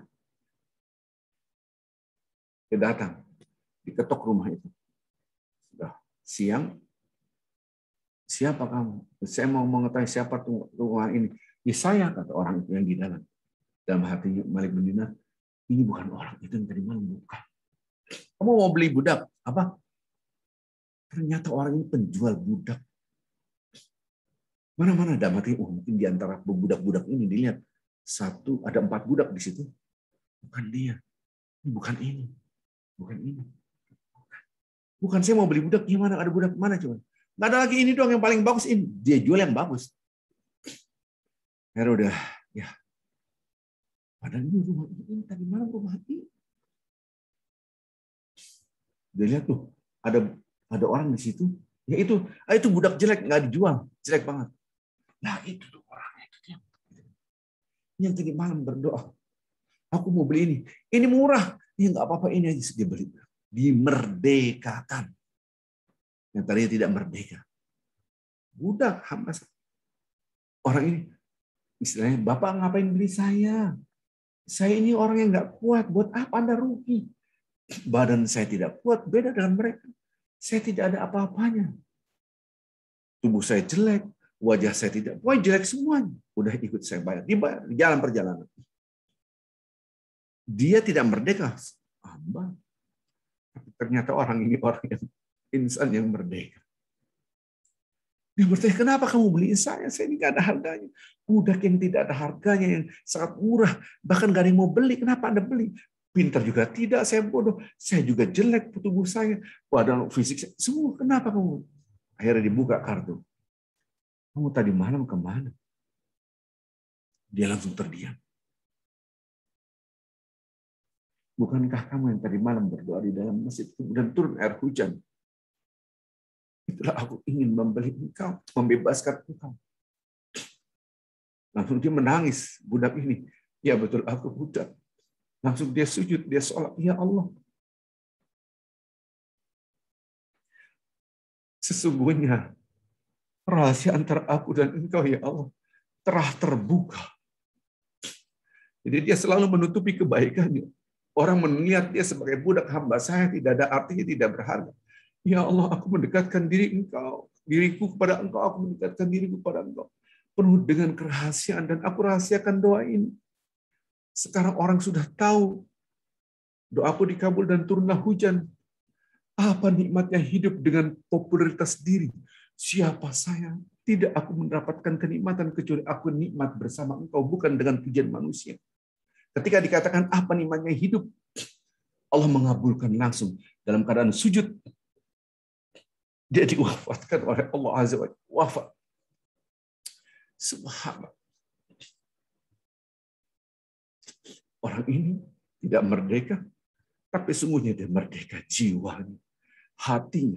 dia datang. Diketok rumah itu. Sudah siang. Siapa kamu? Saya mau mengetahui siapa rumah ini. Ya saya, kata orang itu yang di dalam. Dalam hati Malik bin Dinar, ini bukan orang itu yang tadi malam, bukan. Kamu mau beli budak? Apa? Ternyata orang ini penjual budak. Mana-mana ada mati. Oh, mungkin di antara budak-budak ini dilihat satu, ada empat budak di situ. Bukan dia. Bukan ini. Bukan ini. Bukan, bukan saya mau beli budak. Gimana? Ada budak mana coba? Nggak ada lagi ini doang yang paling bagus ini. Dia jual yang bagus. Akhirnya udah, ya. Padahal ini rumah ini tadi malam rumah ini. Dia lihat tuh, ada ada orang di situ. Ya itu, itu budak jelek nggak dijual, jelek banget. Nah itu tuh orangnya itu dia. Yang tadi malam berdoa, aku mau beli ini. Ini murah, ini nggak apa-apa ini aja dia beli. Dimerdekakan. Yang tadinya tidak merdeka. Budak hamba. Orang ini istilahnya, Bapak ngapain beli saya? Saya ini orang yang nggak kuat. Buat apa Anda rugi? Badan saya tidak kuat, beda dengan mereka. Saya tidak ada apa-apanya. Tubuh saya jelek, wajah saya tidak. Wah jelek semuanya. Udah ikut saya bayar. Dibayar di jalan perjalanan. Dia tidak merdeka. Hamba. Ternyata orang ini orang yang insan yang merdeka. Dia bertanya, kenapa kamu beli saya? Saya ini nggak ada harganya. Budak yang tidak ada harganya, yang sangat murah. Bahkan nggak ada yang mau beli. Kenapa Anda beli? Pintar juga tidak, saya bodoh. Saya juga jelek tubuh saya. Badan fisik saya. Semua, kenapa kamu? Akhirnya dibuka kartu. Kamu tadi malam kemana? Dia langsung terdiam. Bukankah kamu yang tadi malam berdoa di dalam masjid, kemudian turun air hujan? Itulah aku ingin membeli engkau, membebaskan engkau. Langsung dia menangis, budak ini. Ya betul, aku budak. Langsung dia sujud, dia sholat. Ya Allah. Sesungguhnya, rahasia antara aku dan engkau, ya Allah, telah terbuka. Jadi dia selalu menutupi kebaikannya. Orang melihat dia sebagai budak hamba saya, tidak ada artinya, tidak berharga. Ya Allah, aku mendekatkan diri engkau, diriku kepada engkau, aku mendekatkan diriku kepada engkau. Penuh dengan kerahasiaan, dan aku rahasiakan doa ini. Sekarang orang sudah tahu, doaku dikabul dan turunlah hujan. Apa nikmatnya hidup dengan popularitas diri? Siapa saya? Tidak aku mendapatkan kenikmatan, kecuali aku nikmat bersama engkau, bukan dengan pujian manusia. Ketika dikatakan apa nikmatnya hidup, Allah mengabulkan langsung dalam keadaan sujud. Dia diwafatkan oleh Allah Azza wa Jalla. Wafat. Subhanallah. Orang ini tidak merdeka, tapi sungguhnya dia merdeka jiwanya, hatinya.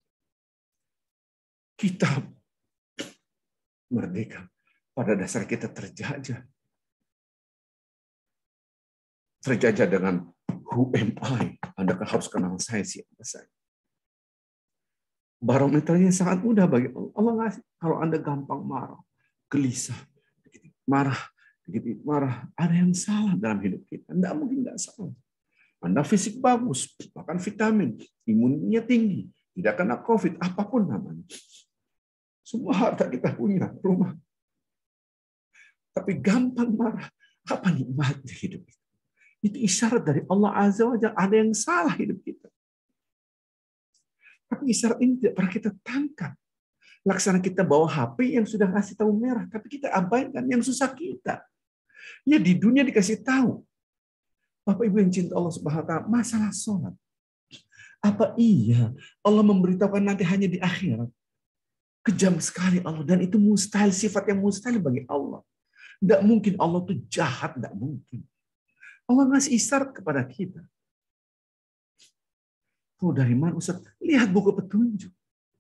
Kita merdeka. Pada dasar kita terjajah. Terjajah dengan who am I? Anda kan harus kenal saya, siapa saya. Barometernya sangat mudah bagi Allah. Allah ngasih. Kalau Anda gampang marah, gelisah, marah, marah, ada yang salah dalam hidup kita. Anda mungkin nggak salah. Anda fisik bagus, makan vitamin, imunnya tinggi, tidak kena COVID, apapun namanya. Semua harta kita punya, rumah. Tapi gampang marah. Apa nikmatnya hidup itu? Itu isyarat dari Allah Azza wa Jalla. Ada yang salah hidup kita. Tapi isyarat ini tidak pernah kita tangkap. Laksana kita bawa H P yang sudah kasih tahu merah, tapi kita abaikan yang susah kita. Ya di dunia dikasih tahu. Bapak Ibu yang cinta Allah Subhanahu wa taala, masalah sholat. Apa iya Allah memberitahukan nanti hanya di akhirat? Kejam sekali Allah, dan itu mustahil, sifat yang mustahil bagi Allah. Tidak mungkin Allah tuh jahat, tidak mungkin. Allah ngasih isyarat kepada kita. Oh, dari mana Ustaz? Lihat buku petunjuk.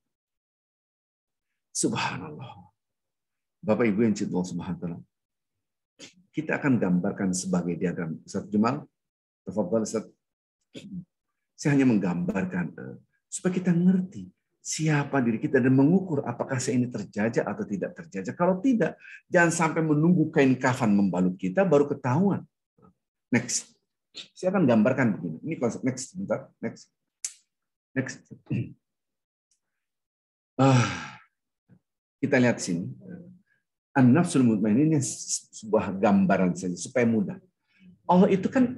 Subhanallah. Bapak Ibu yang cinta Allah Subhanahu wa taala. Kita akan gambarkan sebagai diagram. Ustaz Jumal, tafadhal Ustaz. Saya hanya menggambarkan supaya kita ngerti siapa diri kita dan mengukur apakah saya ini terjajah atau tidak terjajah. Kalau tidak, jangan sampai menunggu kain kafan membalut kita baru ketahuan. Next. Saya akan gambarkan begini. Ini konsep next, bentar. Next. Next. Ah, kita lihat sini. An-nafsul mutmainnah ini sebuah gambaran saja supaya mudah. Allah itu kan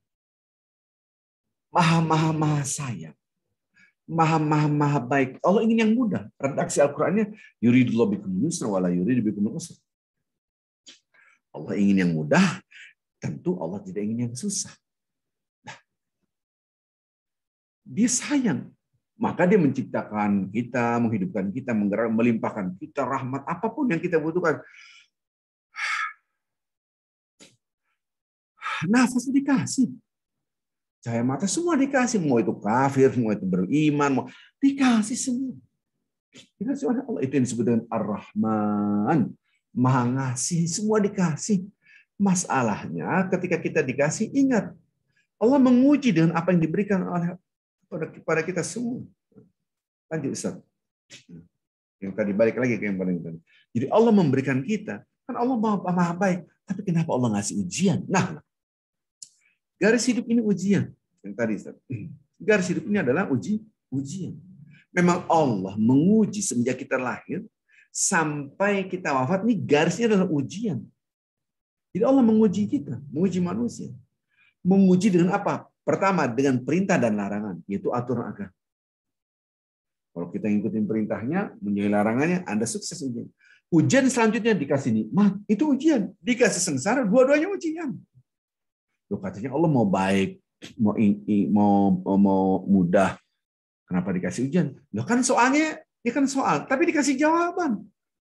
maha maha maha sayang. Maha maha maha baik. Allah ingin yang mudah. Redaksi Al-Qur'annya yuridullahu bikumul yusra wala yuridu bikumul usra. Allah ingin yang mudah, tentu Allah tidak ingin yang susah. Nah, dia sayang. Maka dia menciptakan kita, menghidupkan kita, menggerak, melimpahkan kita rahmat apapun yang kita butuhkan. Nafas dikasih. Cahaya mata semua dikasih, mau itu kafir, mau itu beriman, mau dikasih semua. Dikasih oleh Allah. Itu yang disebut dengan Ar-Rahman, Maha ngasih, semua dikasih. Masalahnya ketika kita dikasih, ingat Allah menguji dengan apa yang diberikan oleh kepada kita semua. Lanjut Ustaz. Yang tadi balik lagi ke yang paling tadi. Jadi Allah memberikan kita, kan Allah maha, maha baik, tapi kenapa Allah ngasih ujian? Nah, garis hidup ini ujian. Yang tadi Ustaz. Garis hidup ini adalah uji ujian. Memang Allah menguji semenjak kita lahir sampai kita wafat, ini garisnya adalah ujian. Jadi Allah menguji kita, menguji manusia. Menguji dengan apa? Pertama, dengan perintah dan larangan, yaitu aturan agama. Kalau kita ngikutin perintahnya, menjauhi larangannya, Anda sukses ujian. Ujian selanjutnya dikasih nikmat, itu ujian. Dikasih sengsara, dua-duanya ujian. Loh, katanya Allah mau baik, mau mau mau mudah. Kenapa dikasih ujian? Loh, kan soalnya, ya kan soal, tapi dikasih jawaban.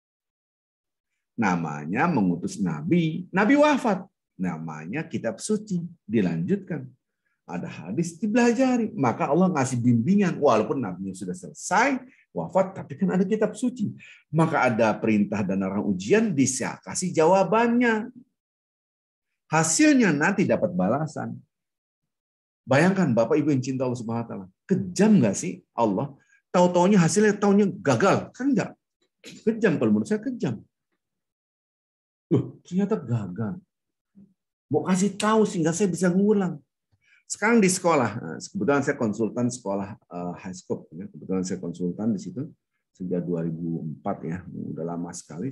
Namanya mengutus Nabi, Nabi wafat. Namanya kitab suci, dilanjutkan. Ada hadis dipelajari, maka Allah ngasih bimbingan walaupun nabinya sudah selesai wafat, tapi kan ada kitab suci, maka ada perintah dan larangan ujian, dikasih jawabannya, hasilnya nanti dapat balasan. Bayangkan Bapak Ibu yang cinta Allah Subhanahu wa taala, kejam nggak sih Allah? Tahu-taunya hasilnya taunya gagal, kan enggak? Kejam, kalau menurut saya kejam. Loh, ternyata gagal. Mau kasih tahu sehingga saya bisa ngulang. Sekarang di sekolah, kebetulan saya konsultan sekolah high school, kebetulan saya konsultan di situ sejak dua ribu empat ya, udah lama sekali.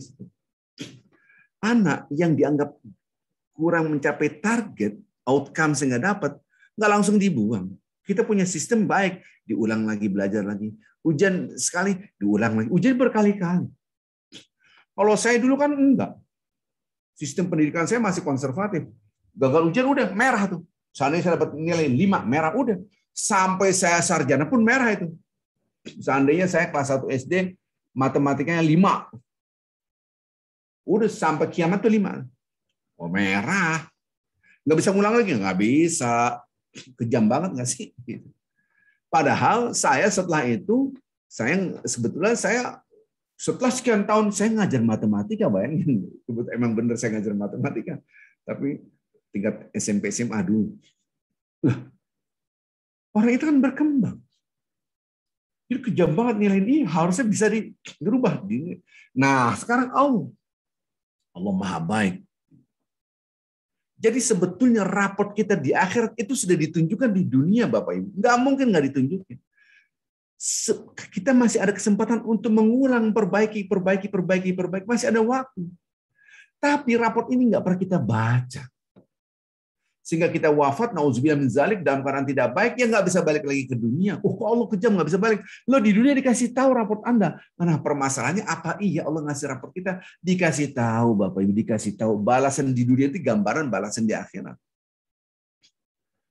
Anak yang dianggap kurang mencapai target, outcome sehingga dapat, nggak langsung dibuang. Kita punya sistem baik, diulang lagi, belajar lagi. Ujian sekali, diulang lagi. Ujian berkali-kali. Kalau saya dulu kan enggak. Sistem pendidikan saya masih konservatif. Gagal ujian udah merah tuh. Seandainya saya dapat nilai lima, merah udah. Sampai saya sarjana pun merah itu. Seandainya saya kelas satu S D, matematikanya lima. Udah sampai kiamat tuh lima. Oh, merah. Nggak bisa ngulang lagi? Nggak bisa. Kejam banget nggak sih? Padahal saya setelah itu, saya sebetulnya saya setelah sekian tahun saya ngajar matematika, bayangin. Emang bener saya ngajar matematika. Tapi tingkat S M P S M A dulu. Lah, orang itu kan berkembang. Jadi kejam banget nilai ini, harusnya bisa dirubah. Nah, sekarang Allah. Allah Maha Baik. Jadi sebetulnya raport kita di akhirat itu sudah ditunjukkan di dunia, Bapak Ibu. Nggak mungkin nggak ditunjukin. Kita masih ada kesempatan untuk mengulang, perbaiki, perbaiki, perbaiki, perbaiki. Masih ada waktu. Tapi raport ini nggak pernah kita baca. Sehingga kita wafat, nauzubillah min zalik, dalam keadaan tidak baik, ya nggak bisa balik lagi ke dunia. Oh, kok Allah kejam, nggak bisa balik. Lo di dunia dikasih tahu raport Anda. Nah, permasalahannya apa? Iya, Allah ngasih raport kita. Dikasih tahu, Bapak Ibu, dikasih tahu. Balasan di dunia itu gambaran balasan di akhirat.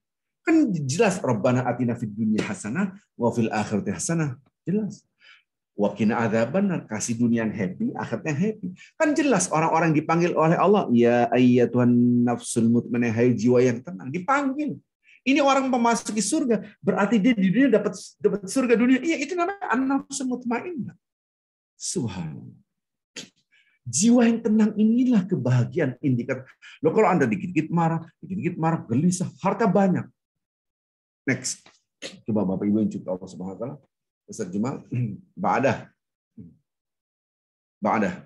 Kan jelas, Rabbana atina fid dunya hasanah, wa fil akhirati hasanah. Jelas. Wakina adzabannar, kasih dunia yang happy, akhiratnya happy. Kan jelas orang-orang dipanggil oleh Allah, ya ayyatuhan nafsul mutmainnah, hai jiwa yang tenang, dipanggil. Ini orang memasuki surga, berarti dia di dunia dapat dapat surga dunia. Iya, itu namanya an-nafsul mutmainnah. Subhanallah. Jiwa yang tenang inilah kebahagiaan indikator. Loh, kalau Anda dikit-dikit marah, dikit-dikit marah, gelisah, harta banyak. Next. Coba Bapak Ibu yang cinta Allah Subhanahu wa taala. Ustaz Jumal, ba'dah. Ba'dah.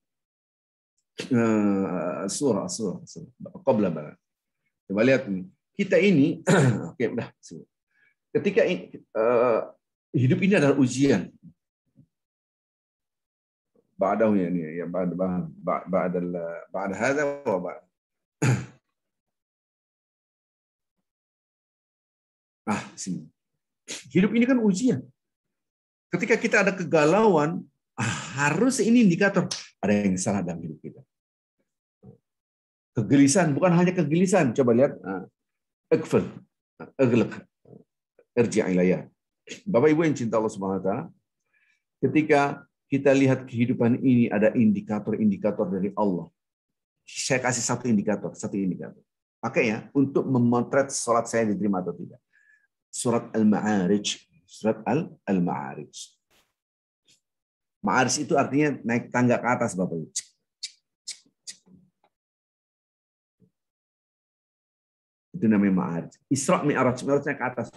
Uh, surah, surah, surah. Qabla ba'dah. Coba lihat ini. Kita ini, oke, udah. Ketika ini, uh, hidup ini adalah ujian. Ba'dahu ya ini, ya ba'd ba'd ba'd ba'd hadza wa ba'd. Ah, sini. Hidup ini kan ujian. Ketika kita ada kegalauan, harus ini indikator ada yang salah dalam hidup kita. Kegelisahan, bukan hanya kegelisahan. Coba lihat, akfal, aglaq, irji' ilayya. Bapak Ibu yang cinta Allah Subhanahu wa taala, ketika kita lihat kehidupan ini ada indikator-indikator dari Allah. Saya kasih satu indikator, satu indikator. Pakai ya untuk memotret salat saya diterima atau tidak. Surat Al-Ma'arij, surat Al-Ma'arij. Ma'arij itu artinya naik tangga ke atas, Bapak Ibu. Itu namanya Ma'arij. Isra Mi'raj, Mi'rajnya ke atas.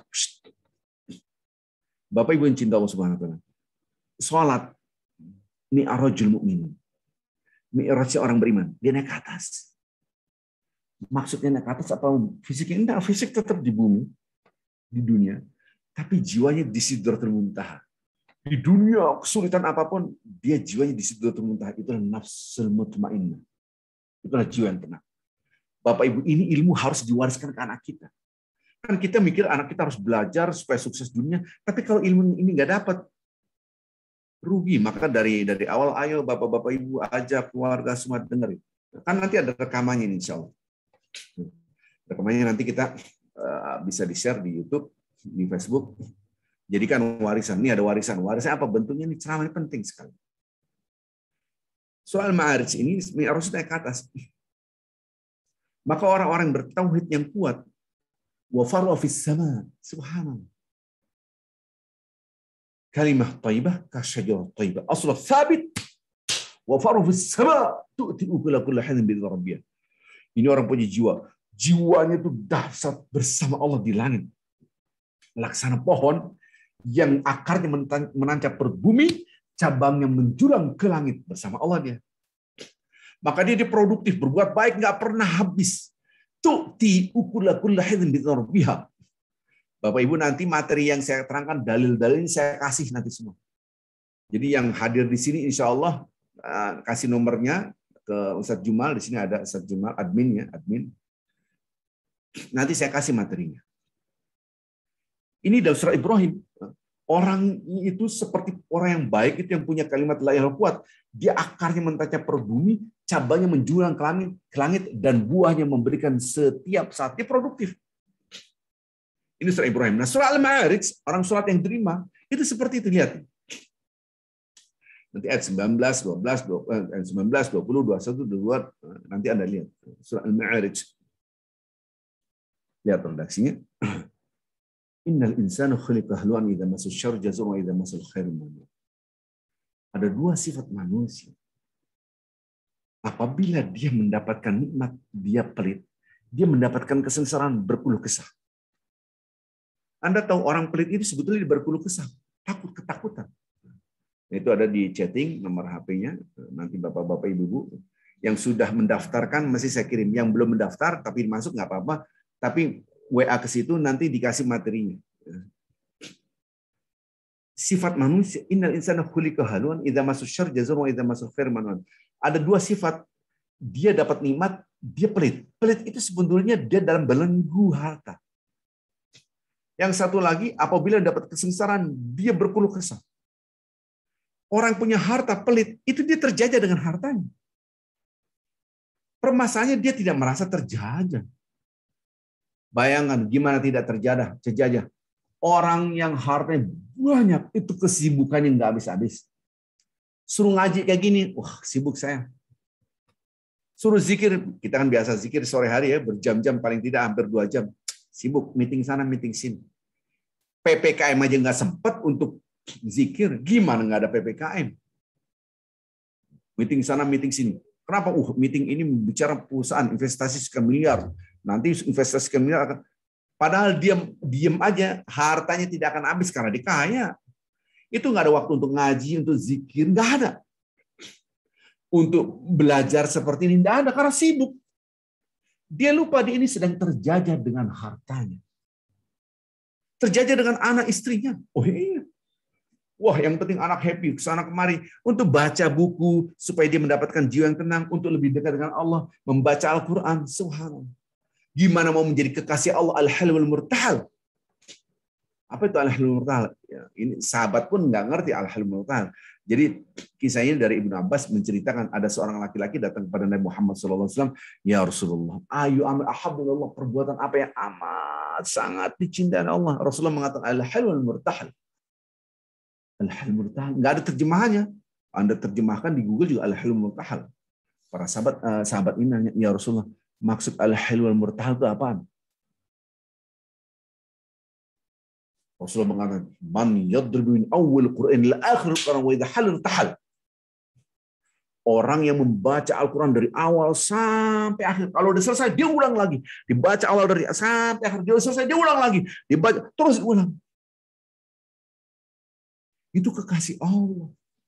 Bapak Ibu yang cinta Allah Subhanahu wa taala. Salat Mi'rajul mu'min. Mi'rajnya orang beriman. Dia naik ke atas. Maksudnya naik ke atas apa? Fisiknya enggak, fisik tetap di bumi, di dunia. Tapi jiwanya di Sidratul Muntaha. Di dunia kesulitan apapun, dia jiwanya di Sidratul Muntaha. Itulah nafsul mutmainnah. Itulah jiwa yang tenang. Bapak Ibu, ini ilmu harus diwariskan ke anak kita. Kan kita mikir anak kita harus belajar supaya sukses dunia, tapi kalau ilmu ini nggak dapat, rugi. Maka dari dari awal, ayo Bapak-Bapak Ibu ajak keluarga semua dengerin. Kan nanti ada rekamannya insya Allah. Rekamannya nanti kita uh, bisa di-share di YouTube, di Facebook. Jadikan warisan. Ini ada warisan. Warisan apa bentuknya? Ini ceramah penting sekali. Soal Ma'arij ini harus naik ke atas. Maka orang-orang bertauhid yang kuat, wa faru fis sama, subhanallah. Kalimah thayyibah kasyajarah thayyibah. Asluh thabit wa faru fis sama tu'ti ukula kulli hadin bi rabbiyah. Ini orang punya jiwa. Jiwanya itu dahsyat bersama Allah di langit. Laksana pohon yang akarnya menancap per bumi, cabangnya menjulang ke langit bersama Allah dia. Maka dia, dia produktif, berbuat baik nggak pernah habis. Tu'ti ukula kulli hadin bi rabbiyah. Bapak Ibu, nanti materi yang saya terangkan, dalil-dalil saya kasih nanti semua. Jadi yang hadir di sini insya Allah kasih nomornya ke Ustadz Jumal. Di sini ada Ustadz Jumal, adminnya, admin. Nanti saya kasih materinya. Ini dari surah Ibrahim. Orang itu seperti orang yang baik, itu yang punya kalimat la ilaha kuat. Dia akarnya mentancap per bumi, cabangnya menjulang ke langit, ke langit, dan buahnya memberikan setiap saat. Dia produktif. Ini surah Ibrahim. Nah, surah Al-Ma'arij, orang sholat yang terima, itu seperti itu. Lihat. Nanti ayat sembilan belas, dua belas, sembilan belas, dua puluh, dua puluh satu, dua puluh dua, nanti Anda lihat. Surah Al-Ma'arij. Lihat redaksinya. Innal insana khuliqa halu'an idza massahu syarru jazu'an wa idza massahu khairu manun. Ada dua sifat manusia. Apabila dia mendapatkan nikmat, dia pelit. Dia mendapatkan kesengsaraan, berkeluh kesah. Anda tahu orang pelit itu sebetulnya berkeluh kesah, takut ketakutan. Itu ada di chatting nomor H P-nya. Nanti Bapak-bapak Ibu-ibu yang sudah mendaftarkan masih saya kirim. Yang belum mendaftar tapi masuk nggak apa-apa. Tapi W A ke situ nanti dikasih materinya. Sifat manusia, innal insana khuliqa haluan idza massahu syarru jazu'an wa idza massahu khairu manun. Ada dua sifat. Dia dapat nikmat, dia pelit. Pelit itu sebetulnya dia dalam belenggu harta. Yang satu lagi, apabila dapat kesengsaraan, dia berkeluh kesah. Orang punya harta pelit, itu dia terjajah dengan hartanya. Permasalahannya dia tidak merasa terjajah. Bayangkan gimana tidak terjajah, terjajah. Orang yang hartanya banyak, itu kesibukannya nggak habis-habis. Suruh ngaji kayak gini, wah sibuk saya. Suruh zikir, kita kan biasa zikir sore hari ya, berjam-jam paling tidak hampir dua jam. Sibuk, meeting sana, meeting sini. P P K M aja nggak sempat untuk zikir, gimana nggak ada P P K M? Meeting sana, meeting sini. Kenapa? Uh, meeting ini bicara perusahaan investasi sekian miliar. Nanti investasi sekian miliar akan. Padahal diam diam aja, hartanya tidak akan habis karena dia kaya. Itu nggak ada waktu untuk ngaji, untuk zikir, nggak ada. Untuk belajar seperti ini nggak ada karena sibuk. Dia lupa dia ini sedang terjajah dengan hartanya. Terjajah dengan anak istrinya. Oh iya. Wah, yang penting anak happy, kesana kemari. Untuk baca buku, supaya dia mendapatkan jiwa yang tenang. Untuk lebih dekat dengan Allah. Membaca Al-Quran. Subhanallah. Gimana mau menjadi kekasih Allah? Al-Halwal Murtahal. Apa itu Al-Halwal Murtahal? Ya, ini sahabat pun nggak ngerti Al-Halwal Murtahal. Jadi kisahnya dari Ibnu Abbas menceritakan ada seorang laki-laki datang kepada Nabi Muhammad shallallahu alaihi wasallam. Ya Rasulullah, ayu amal ahabullah, perbuatan apa yang amat sangat dicintai Allah. Rasulullah mengatakan Al-Halwal Murtahal. Al-Halwal Murtahal. Nggak ada terjemahannya. Anda terjemahkan di Google juga Al-Halwal Murtahal. Para sahabat uh, sahabat ini nanya, ya Rasulullah, maksud Al-Halwal Murtahal itu apaan? Rasulullah mengatakan, man yadribu min awwal Qur'an ila akhir Qur'an wa idha halal tahal. Orang yang membaca Al-Quran dari awal sampai akhir. Kalau udah selesai, dia ulang lagi. Dibaca awal dari sampai akhir. Dia selesai, dia ulang lagi. Dibaca, terus ulang. Itu kekasih Allah.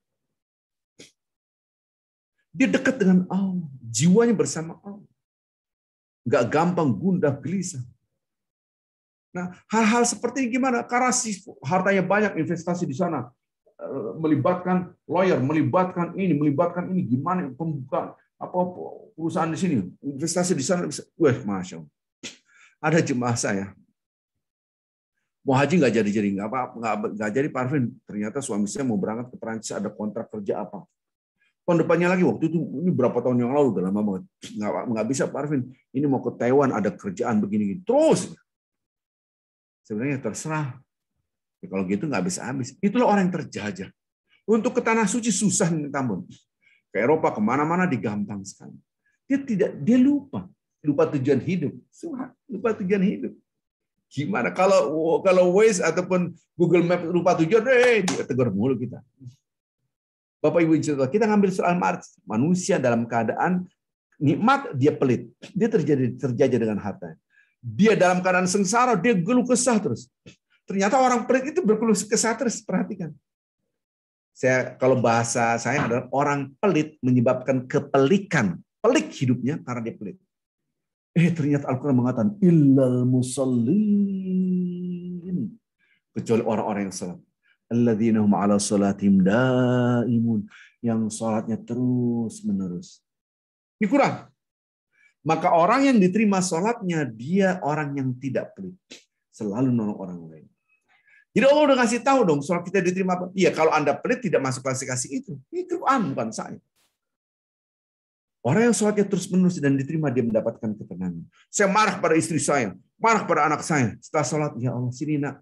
Dia dekat dengan Allah. Jiwanya bersama Allah. Nggak gampang gundah gelisah. Nah, hal-hal seperti ini gimana? Karena si hartanya banyak, investasi di sana, melibatkan lawyer, melibatkan ini, melibatkan ini, gimana pembukaan apa perusahaan di sini, investasi di sana, wah, masya Allah. Ada jemaah saya mau haji nggak jadi jadi nggak apa nggak nggak jadi Pak Arvin. Ternyata suami saya mau berangkat ke Perancis, ada kontrak kerja apa. Tahun depannya lagi, waktu itu ini berapa tahun yang lalu, udah lama banget, nggak nggak bisa Pak Arvin. Ini mau ke Taiwan, ada kerjaan begini, terus. Sebenarnya terserah. Ya, kalau gitu nggak habis-habis. Itulah orang yang terjajah. Untuk ke tanah suci susah minta ampun. Ke Eropa kemana-mana digampang sekali. Dia tidak, dia lupa, lupa tujuan hidup. Lupa tujuan hidup. Gimana kalau kalau Waze ataupun Google Maps lupa tujuan, eh dia tegur mulu kita. Bapak Ibu Insyaallah, kita ngambil soal Marx. Manusia dalam keadaan nikmat dia pelit. Dia terjadi terjajah dengan harta. Dia dalam keadaan sengsara, dia geluh kesah terus. Ternyata orang pelit itu berkeluh kesah terus. Perhatikan. Saya kalau bahasa saya adalah orang pelit menyebabkan kepelikan. Pelik hidupnya karena dia pelit. Eh ternyata Al-Quran mengatakan illal musallin. Kecuali orang-orang yang salat. Alladzina hum ala salatihim daimun. Yang salatnya terus menerus. Di Quran. Maka orang yang diterima sholatnya, dia orang yang tidak pelit. Selalu nolong orang lain. Jadi Allah udah ngasih tahu dong, sholat kita diterima apa? Iya, kalau Anda pelit tidak masuk klasifikasi itu. Ini Quran, bukan saya. Orang yang sholatnya terus menerus dan diterima, dia mendapatkan ketenangan. Saya marah pada istri saya, marah pada anak saya. Setelah sholat, ya Allah, sini nak.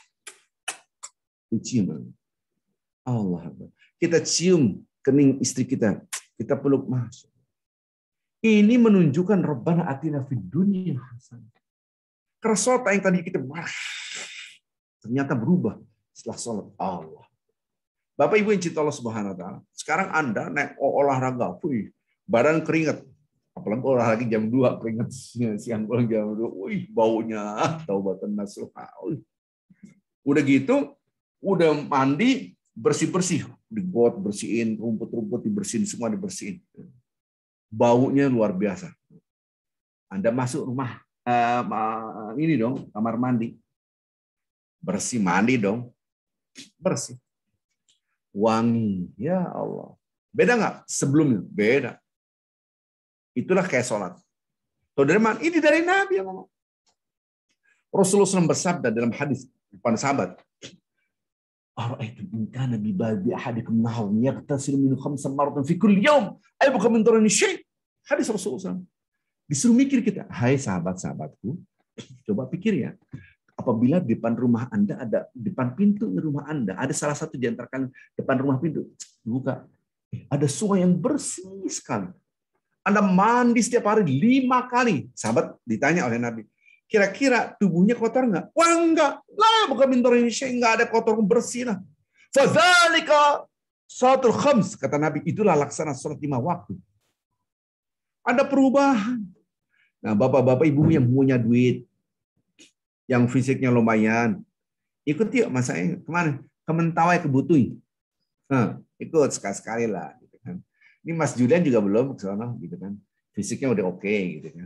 Cium. Allah. Kita cium kening istri kita. Kita peluk masuk. Ini menunjukkan Rabbana atina fid dunya hasanah. Karena sholat yang tadi kita marah, ternyata berubah setelah sholat Allah. Bapak Ibu yang cinta Allah Subhanahu wa taala. Sekarang Anda naik olahraga, wih, badan keringat. Apalagi olahraga jam dua keringat siang pulang jam dua. Wih, baunya taubatan nasuha. Udah gitu, udah mandi, bersih-bersih, digot bersihin, rumput-rumput dibersihin, semua dibersihin. Baunya luar biasa. Anda masuk rumah uh, ini dong, kamar mandi. Bersih, mandi dong. Bersih. Wangi. Ya Allah. Beda nggak sebelumnya? Beda. Itulah kayak sholat. Tahu dari mana? Ini dari Nabi yang ngomong. Rasulullah shallallahu alaihi wasallam bersabda dalam hadis kepada sahabat. Ara'aytum in kana bi babi ahadikum nahar yaghtasilu min khamsa maratan fi kulli yawm aybuka min darani syai'. Hadis Rasulullah shallallahu alaihi wasallam. Disuruh mikir kita, hai sahabat-sahabatku, coba pikir ya. apabila di depan rumah Anda ada depan pintu rumah Anda ada salah satu di antara kalian depan rumah pintu buka, ada sungai yang bersih sekali. Anda mandi setiap hari lima kali. Sahabat ditanya oleh Nabi, kira-kira tubuhnya kotor nggak? Wah enggak, lah bukan minta Indonesia nggak ada kotor, bersih lah. Fadzalika salatul khams, kata Nabi, itulah laksana sholat lima waktu. Ada perubahan. Nah, bapak-bapak ibu yang punya duit, yang fisiknya lumayan, ikut yuk mas saya kemana? Ke Mentawai, ke Butui. Nah, ikut sekali-sekali lah. Gitu kan. Ini Mas Julian juga belum ke sana, gitu kan. Fisiknya udah oke, okay, gitu kan.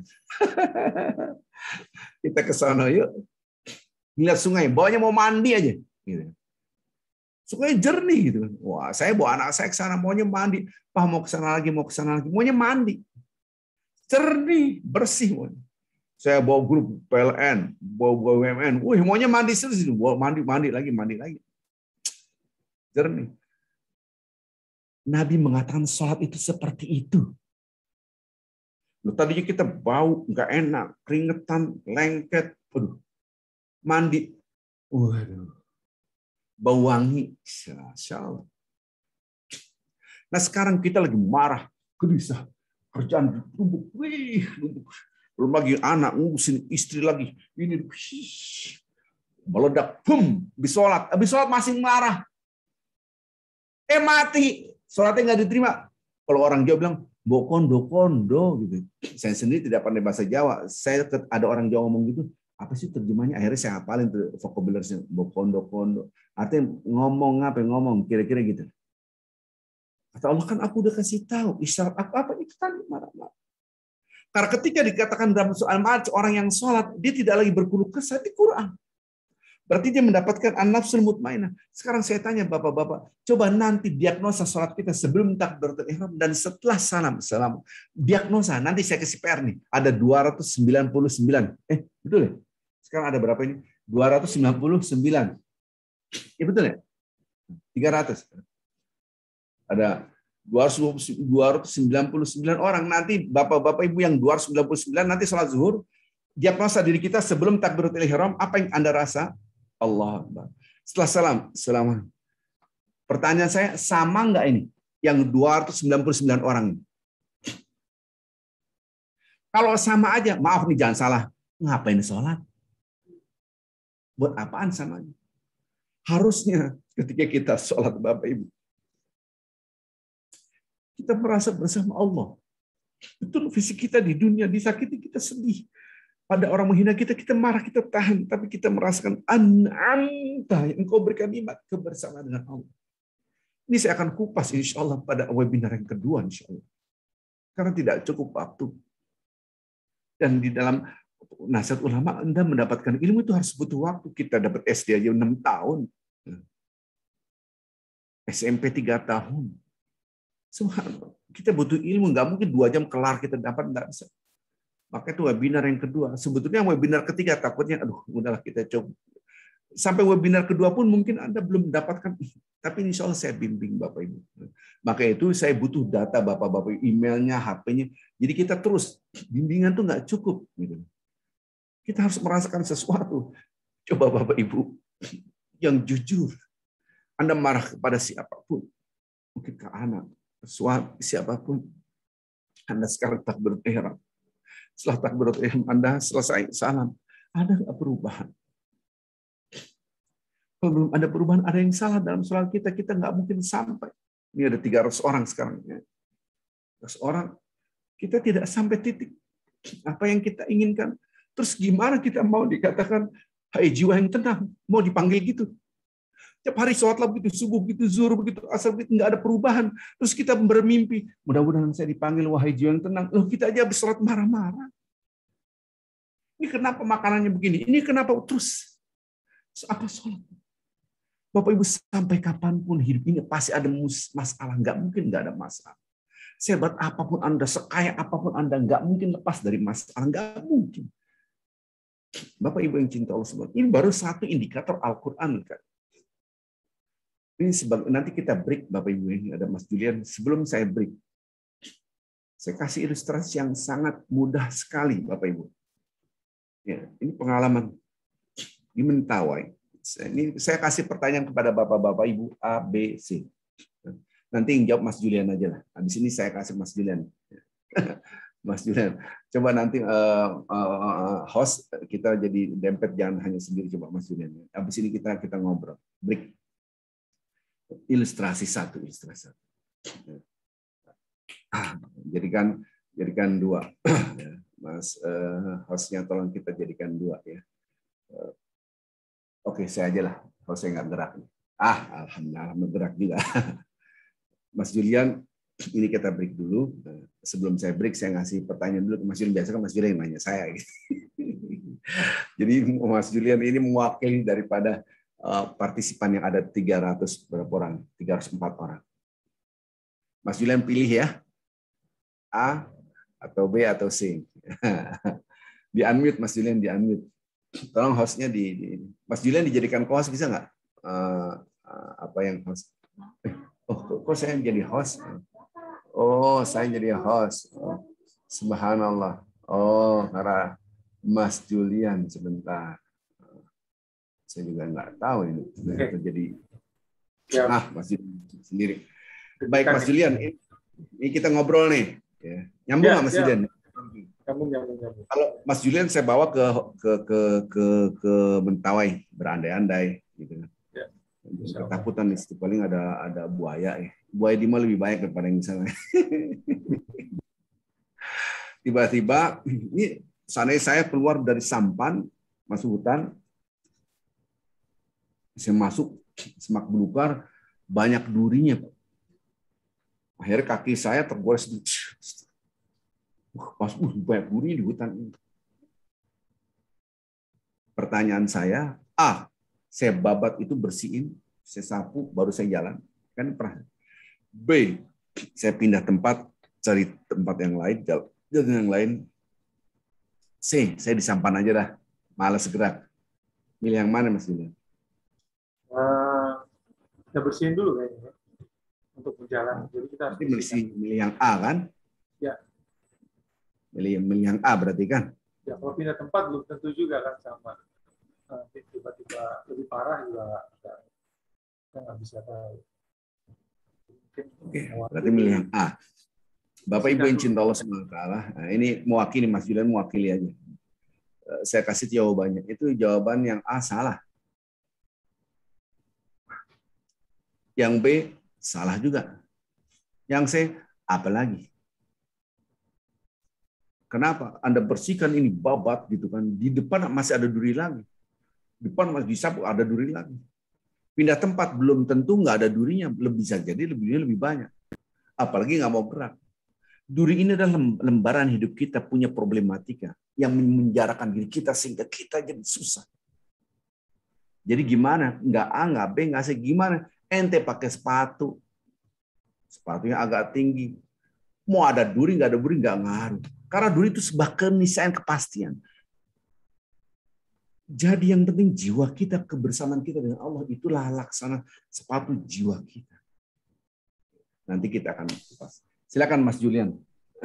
Kita ke sana yuk. Lihat sungai, bawanya mau mandi aja. Gitu. Sungai jernih gitu. Wah, saya bawa anak saya ke sana, maunya mandi. Pak mau ke sana lagi, mau ke sana lagi, maunya mandi. Jernih, bersih. Saya bawa grup P L N, bawa B U M N. Wih, maunya mandi terus, bawa mandi, mandi lagi, mandi lagi. Jernih. Nabi mengatakan sholat itu seperti itu. Loh, tadinya kita bau, nggak enak, keringetan, lengket, aduh, mandi, waduh, bau wangi, Masya Allah. Nah sekarang kita lagi marah, gelisah, kerjaan numpuk, wih, numpuk. Belum lagi anak ngurusin istri lagi, ini meledak, bum, habis sholat, habis sholat masih marah, eh mati, sholatnya nggak diterima. Kalau orang Jawa bilang bokondo kondo gitu. Saya sendiri tidak pandai bahasa Jawa. Saya ada orang Jawa ngomong gitu, apa sih terjemahnya? Akhirnya saya hafalin tuh vocabulary-nya, bokondo kondo. Artinya ngomong apa ngomong kira-kira gitu. Kata Allah kan aku udah kasih tahu isyarat apa apa itu tadi marah-marah. Karena ketika dikatakan dalam soal ma'at orang yang sholat, dia tidak lagi berkeluh kesah di Quran. Berarti dia mendapatkan an-nafsul mutmainah. Sekarang saya tanya bapak-bapak, coba nanti diagnosa sholat kita sebelum takbiratul ihram dan setelah salam. Salam. Diagnosa, nanti saya kasih P R nih. Ada dua ratus sembilan puluh sembilan. Eh, betul ya? Sekarang ada berapa ini? dua ratus sembilan puluh sembilan. Ya betul ya? tiga ratus. Ada dua ratus sembilan puluh sembilan orang. Nanti bapak-bapak ibu yang dua ratus sembilan puluh sembilan nanti sholat zuhur, diagnosa diri kita sebelum takbiratul ihram, apa yang Anda rasa? Allah Akbar. Setelah salam, salam. Pertanyaan saya, sama nggak ini? Yang dua ratus sembilan puluh sembilan orang ini? Kalau sama aja, maaf nih jangan salah. Ngapain sholat? Buat apaan samanya? Harusnya ketika kita sholat Bapak Ibu, kita merasa bersama Allah. Betul fisik kita di dunia disakiti, kita sedih. Pada orang menghina kita, kita marah, kita tahan. Tapi kita merasakan an-anta yang engkau berikan nikmat kebersamaan dengan Allah. Ini saya akan kupas insya Allah pada webinar yang kedua insya Allah. Karena tidak cukup waktu. Dan di dalam nasihat ulama, Anda mendapatkan ilmu itu harus butuh waktu. Kita dapat S D aja enam tahun. S M P tiga tahun. Subhanallah. Kita butuh ilmu. Nggak mungkin dua jam kelar kita dapat. Nggak bisa. Maka itu webinar yang kedua. Sebetulnya webinar ketiga takutnya, aduh, udahlah kita coba. Sampai webinar kedua pun mungkin Anda belum mendapatkan. Tapi insya Allah saya bimbing Bapak Ibu. Maka itu saya butuh data Bapak-Bapak, emailnya, H P-nya. Jadi kita terus, bimbingan tuh nggak cukup. Kita harus merasakan sesuatu. Coba Bapak Ibu, yang jujur. Anda marah kepada siapapun. Mungkin ke anak, suami, siapapun. Anda sekarang takbiratul ihram. Setelah takbiratul ihram Anda selesai salam, ada nggak perubahan? Kalau belum ada perubahan, ada yang salah dalam sholat kita, kita nggak mungkin sampai. Ini ada tiga ratus orang sekarang. tiga ratus orang, kita tidak sampai titik. Apa yang kita inginkan. Terus gimana kita mau dikatakan, hai jiwa yang tenang, mau dipanggil gitu. Tiap hari sholatlah begitu, subuh begitu, zuhur begitu, asar begitu, nggak ada perubahan. Terus kita bermimpi, mudah-mudahan saya dipanggil wahai jiwa yang tenang. Loh, kita aja habis sholat marah-marah. Ini kenapa makanannya begini? Ini kenapa terus? Apa sholat? Bapak Ibu, sampai kapanpun hidup ini pasti ada masalah. Nggak mungkin nggak ada masalah. Sehebat apapun Anda, sekaya apapun Anda, nggak mungkin lepas dari masalah. Nggak mungkin. Bapak Ibu yang cinta Allah subhanahu wa taala, ini baru satu indikator Al-Quran. Ini sebagai, nanti kita break Bapak Ibu, ini ada Mas Julian. Sebelum saya break, saya kasih ilustrasi yang sangat mudah sekali Bapak Ibu. Ya, ini pengalaman. di Mentawai. Ini saya kasih pertanyaan kepada Bapak-Bapak Ibu A, B, C. Nanti yang jawab Mas Julian aja lah. Habis ini saya kasih Mas Julian. Mas Julian, coba nanti uh, uh, host kita jadi dempet, jangan hanya sendiri, coba Mas Julian. Habis ini kita kita ngobrol. Break. Ilustrasi satu, ilustrasi satu. Jadikan jadikan dua. Mas uh, hostnya tolong kita jadikan dua ya. Uh, Oke, saya aja lah. Kalau saya nggak gerak. Ah, alhamdulillah bergerak juga. Mas Julian, ini kita break dulu. Sebelum saya break, saya ngasih pertanyaan dulu ke Mas Julian. Biasa kan Mas Julian yang nanya saya. Jadi Mas Julian ini mewakili daripada uh, partisipan yang ada tiga ratus berapa orang? tiga ratus empat orang. Mas Julian pilih ya. A atau B atau C. Di unmute Mas Julian, di unmute. Tolong hostnya di, di Mas Julian dijadikan host bisa nggak? Uh, uh, apa yang host? Oh, kok, kok saya jadi host? Oh, saya jadi host. Oh, subhanallah. Oh, karena Mas Julian sebentar. Saya juga nggak tahu ini terjadi. Ya. Ah, Mas Julian sendiri. Baik Mas Julian, ini, ini kita ngobrol nih. Ya. Nyambung nggak ya, Mas ya. Julian? Nyambung, nyambung, nyambung. Kalau Mas Julian saya bawa ke ke ke ke, ke Mentawai berandai-andai, gitu kan. Ya. Ketakutan di situ paling ada ada buaya ya. Buaya di mana lebih banyak daripada yang sana. Tiba-tiba ini seandainya saya keluar dari sampan masuk hutan, saya masuk semak belukar, banyak durinya. Akhirnya kaki saya tergores. Pas uh, banyak duri di hutan ini. Pertanyaan saya, A, saya babat itu bersihin, saya sapu, baru saya jalan. Kan pernah. B, saya pindah tempat, cari tempat yang lain, jalan yang lain. C, saya disampan aja dah, malas gerak. Milih yang mana Mas Julian? Uh, kita bersihin dulu kayaknya untuk berjalan. Jadi kita harus milih, milih yang A kan? Ya. Milih, milih yang A berarti kan? Ya, kalau pindah tempat belum tentu juga kan sama. Tiba-tiba lebih parah juga kita nggak bisa tahu. Oke, berarti milih yang A. Bapak Ibu yang cinta Allah subhanahu wa taala, nah, ini mewakili Mas Julian, mewakili aja. Saya kasih jawabannya. Itu jawaban yang A salah. Yang B salah juga. Yang C apa lagi? Kenapa? Anda bersihkan ini babat gitu kan. Di depan masih ada duri lagi. Di depan masih disapu ada duri lagi. Pindah tempat belum tentu nggak ada durinya. Lebih bisa jadi lebihnya lebih banyak. Apalagi nggak mau gerak. Duri ini adalah lembaran hidup kita punya problematika yang menjarakan diri kita sehingga kita jadi susah. Jadi gimana? Nggak A, nggak B, nggak C. Gimana? Ente pakai sepatu. Sepatunya agak tinggi. Mau ada duri, nggak ada duri, nggak ngaruh. Karena duri itu sebuah keniscayaan, kepastian. Jadi yang penting jiwa kita, kebersamaan kita dengan Allah, itulah laksana sepatu jiwa kita. Nanti kita akan kupas. Silakan Mas Julian.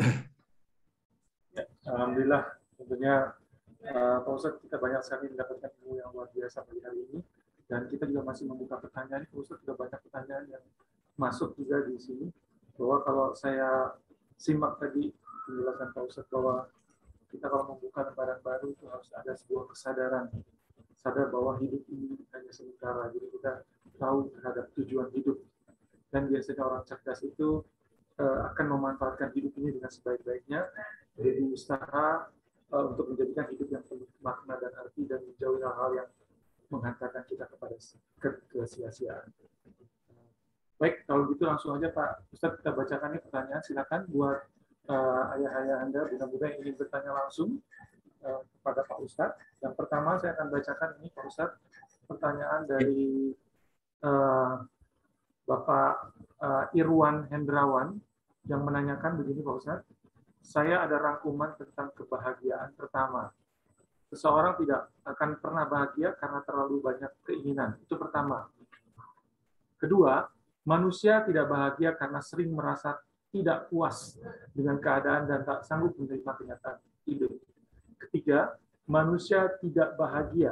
Ya, alhamdulillah, tentunya Pak Ustadz kita banyak sekali mendapatkan ilmu yang luar biasa pada hari ini. Dan kita juga masih membuka pertanyaan. Pak Ustadz sudah banyak pertanyaan yang masuk juga di sini. Bahwa kalau saya simak tadi penjelasan Pak Ustadz bahwa kita kalau membuka lembaran baru itu harus ada sebuah kesadaran, sadar bahwa hidup ini hanya sementara, jadi kita tahu terhadap tujuan hidup. Dan biasanya orang cerdas itu uh, akan memanfaatkan hidup ini dengan sebaik-baiknya, jadi usaha uh, untuk menjadikan hidup yang penuh makna dan arti dan menjauhi hal-hal yang menghantarkan kita kepada kesia-siaan. Baik, kalau gitu langsung aja Pak Ustadz kita bacakan ini pertanyaan, silakan buat Uh, ayah-ayah Anda, mudah-mudahan ingin bertanya langsung uh, kepada Pak Ustadz. Yang pertama saya akan bacakan ini Pak Ustadz, pertanyaan dari uh, Bapak uh, Irwan Hendrawan yang menanyakan begini Pak Ustadz, saya ada rangkuman tentang kebahagiaan. Pertama, seseorang tidak akan pernah bahagia karena terlalu banyak keinginan. Itu pertama. Kedua, manusia tidak bahagia karena sering merasa tidak puas dengan keadaan dan tak sanggup menerima kenyataan hidup. Ketiga, manusia tidak bahagia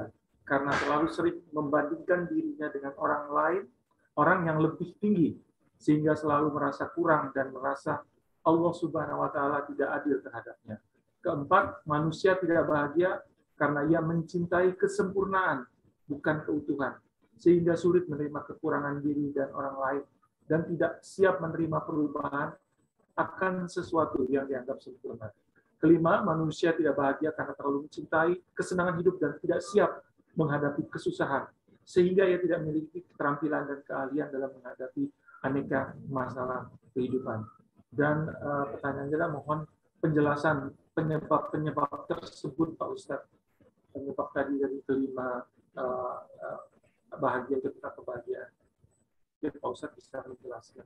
karena terlalu sering membandingkan dirinya dengan orang lain, orang yang lebih tinggi, sehingga selalu merasa kurang dan merasa Allah Subhanahu wa Ta'ala tidak adil terhadapnya. Keempat, manusia tidak bahagia karena ia mencintai kesempurnaan, bukan keutuhan, sehingga sulit menerima kekurangan diri dan orang lain, dan tidak siap menerima perubahan akan sesuatu yang dianggap sempurna. Kelima, manusia tidak bahagia karena terlalu mencintai kesenangan hidup dan tidak siap menghadapi kesusahan, sehingga ia tidak memiliki keterampilan dan keahlian dalam menghadapi aneka masalah kehidupan. Dan uh, pertanyaannya adalah mohon penjelasan penyebab-penyebab tersebut, Pak Ustadz. Penyebab tadi dari kelima uh, uh, bahagia ketika kebahagiaan. Jadi Pak Ustadz bisa menjelaskan.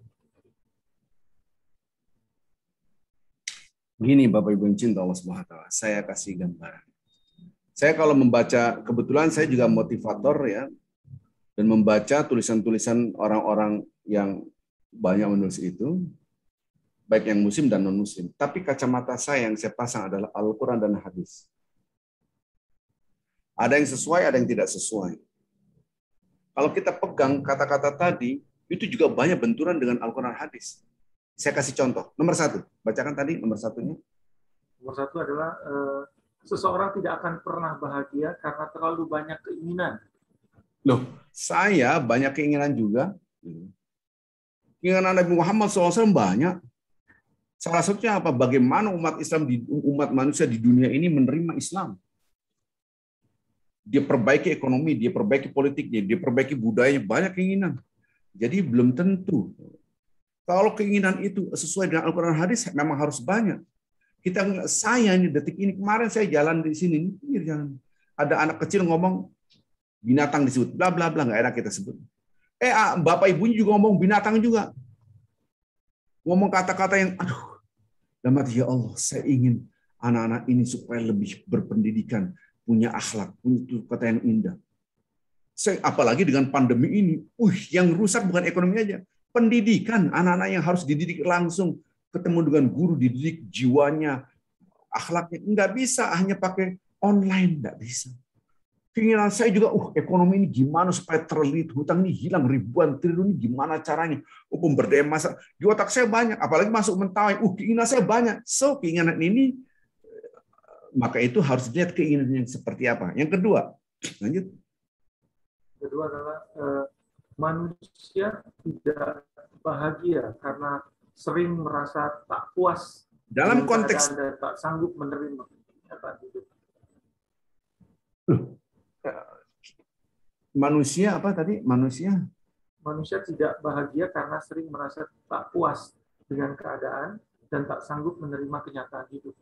Gini Bapak Ibu yang cinta Allah Subhanahu wa Ta'ala, saya kasih gambaran. Saya kalau membaca, kebetulan saya juga motivator ya, dan membaca tulisan-tulisan orang-orang yang banyak menulis itu, baik yang muslim dan non-muslim. Tapi kacamata saya yang saya pasang adalah Al-Quran dan hadis. Ada yang sesuai, ada yang tidak sesuai. Kalau kita pegang kata-kata tadi, itu juga banyak benturan dengan Al-Quran dan hadis. Saya kasih contoh. Nomor satu, bacakan tadi nomor satunya. Nomor satu adalah eh, seseorang tidak akan pernah bahagia karena terlalu banyak keinginan. Loh, saya banyak keinginan juga. Keinginan Nabi Muhammad shallallahu alaihi wasallam banyak. Salah satunya apa? Bagaimana umat Islam di umat manusia di dunia ini menerima Islam. Dia perbaiki ekonomi, dia perbaiki politiknya, dia perbaiki budayanya, banyak keinginan. Jadi belum tentu. Kalau keinginan itu sesuai dengan Al-Quran dan hadis, memang harus banyak. Kita saya ini detik ini kemarin saya jalan di sini, ini jalan. Ada anak kecil ngomong binatang disebut, bla bla bla, nggak enak kita sebut. Eh bapak ibunya juga ngomong binatang juga, ngomong kata-kata yang aduh, dalam hati ya Allah, saya ingin anak-anak ini supaya lebih berpendidikan, punya akhlak, punya kata yang indah. Saya apalagi dengan pandemi ini, uh yang rusak bukan ekonomi aja, pendidikan anak-anak yang harus dididik langsung. Ketemu dengan guru, dididik jiwanya, akhlaknya. Nggak bisa hanya pakai online, nggak bisa. Keinginan saya juga, uh, ekonomi ini gimana supaya terlihat, hutang ini hilang ribuan triliun, ini gimana caranya? Oh, pemberdayaan masa. Di otak saya banyak, apalagi masuk mentawai, uh, keinginan saya banyak. So, keinginan ini, maka itu harus dilihat keinginan yang seperti apa. Yang kedua, lanjut. Kedua adalah eh, manusia tidak bahagia karena sering merasa tak puas dalam konteks dan tak sanggup menerima kenyataan hidup. Manusia apa tadi? Manusia manusia tidak bahagia karena sering merasa tak puas dengan keadaan dan tak sanggup menerima kenyataan hidup.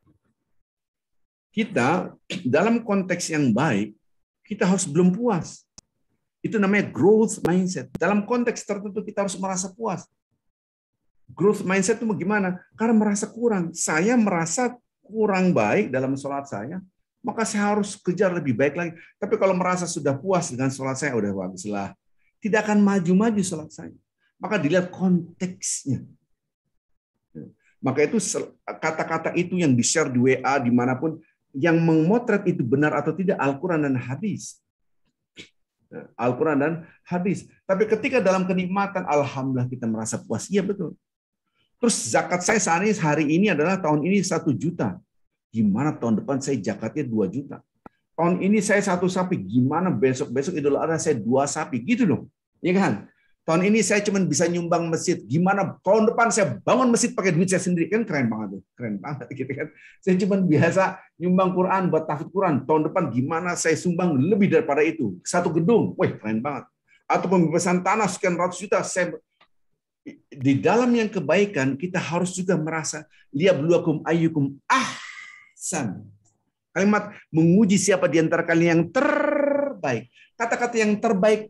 Kita dalam konteks yang baik, kita harus belum puas. Itu namanya growth mindset. Dalam konteks tertentu kita harus merasa puas. Growth mindset itu bagaimana? Karena merasa kurang. Saya merasa kurang baik dalam sholat saya, maka saya harus kejar lebih baik lagi. Tapi kalau merasa sudah puas dengan sholat saya, udah baguslah. Tidak akan maju-maju sholat saya. Maka dilihat konteksnya. Maka itu kata-kata itu yang di-share di W A dimanapun, yang memotret itu benar atau tidak Al-Quran dan hadis. Al-Quran dan hadis. Tapi ketika dalam kenikmatan, alhamdulillah kita merasa puas. Iya betul. Terus zakat saya saat ini, hari ini adalah tahun ini satu juta. Gimana tahun depan saya zakatnya dua juta. Tahun ini saya satu sapi. Gimana besok-besok Idul Adha saya dua sapi. Gitu loh. Ya kan? Tahun ini saya cuma bisa nyumbang masjid. Gimana tahun depan saya bangun masjid pakai duit saya sendiri. Kan keren banget tuh. Keren banget gitu kan. Saya cuma biasa nyumbang Quran buat tahfidz Quran. Tahun depan gimana saya sumbang lebih daripada itu. Satu gedung. Wih, keren banget. Atau pembebasan tanah sekian ratus juta. Saya di dalam yang kebaikan kita harus juga merasa liyabluwakum ayyukum ahsan. Kalimat menguji siapa di antara kalian yang terbaik. Kata-kata yang terbaik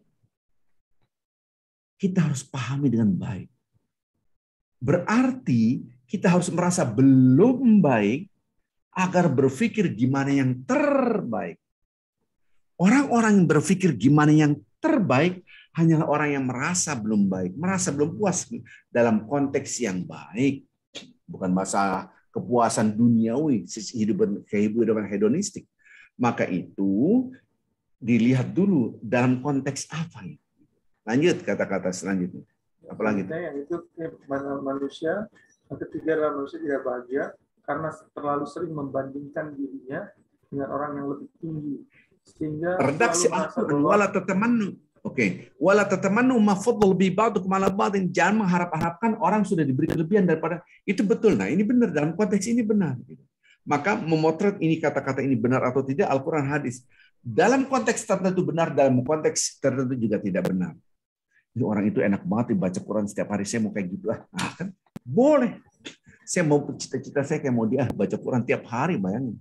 kita harus pahami dengan baik. Berarti kita harus merasa belum baik agar berpikir gimana yang terbaik. Orang-orang yang berpikir gimana yang terbaik hanyalah orang yang merasa belum baik, merasa belum puas dalam konteks yang baik. Bukan masalah kepuasan duniawi, kehidupan, kehidupan hedonistik. Maka itu dilihat dulu dalam konteks apa ya. Lanjut kata-kata selanjutnya. Apalagi itu? Yang itu manusia, yang ketiga adalah manusia tidak bahagia karena terlalu sering membandingkan dirinya dengan orang yang lebih tinggi, sehingga redaksi Al-Quran wala tatamannu. Oke, wala tatamannu ma faddal bi ba'dukum 'ala ba'din. Jangan mengharap-harapkan orang sudah diberi kelebihan daripada itu. Betul. Nah, ini benar dalam konteks ini benar. Maka memotret ini kata-kata ini benar atau tidak Al-Quran hadis. Dalam konteks tertentu benar, dalam konteks tertentu juga tidak benar. Ini orang itu enak banget dibaca Quran setiap hari, saya mau kayak gitu ah. Nah, kan boleh. Saya mau cita-cita saya kayak mau dia baca Quran tiap hari, bayangin.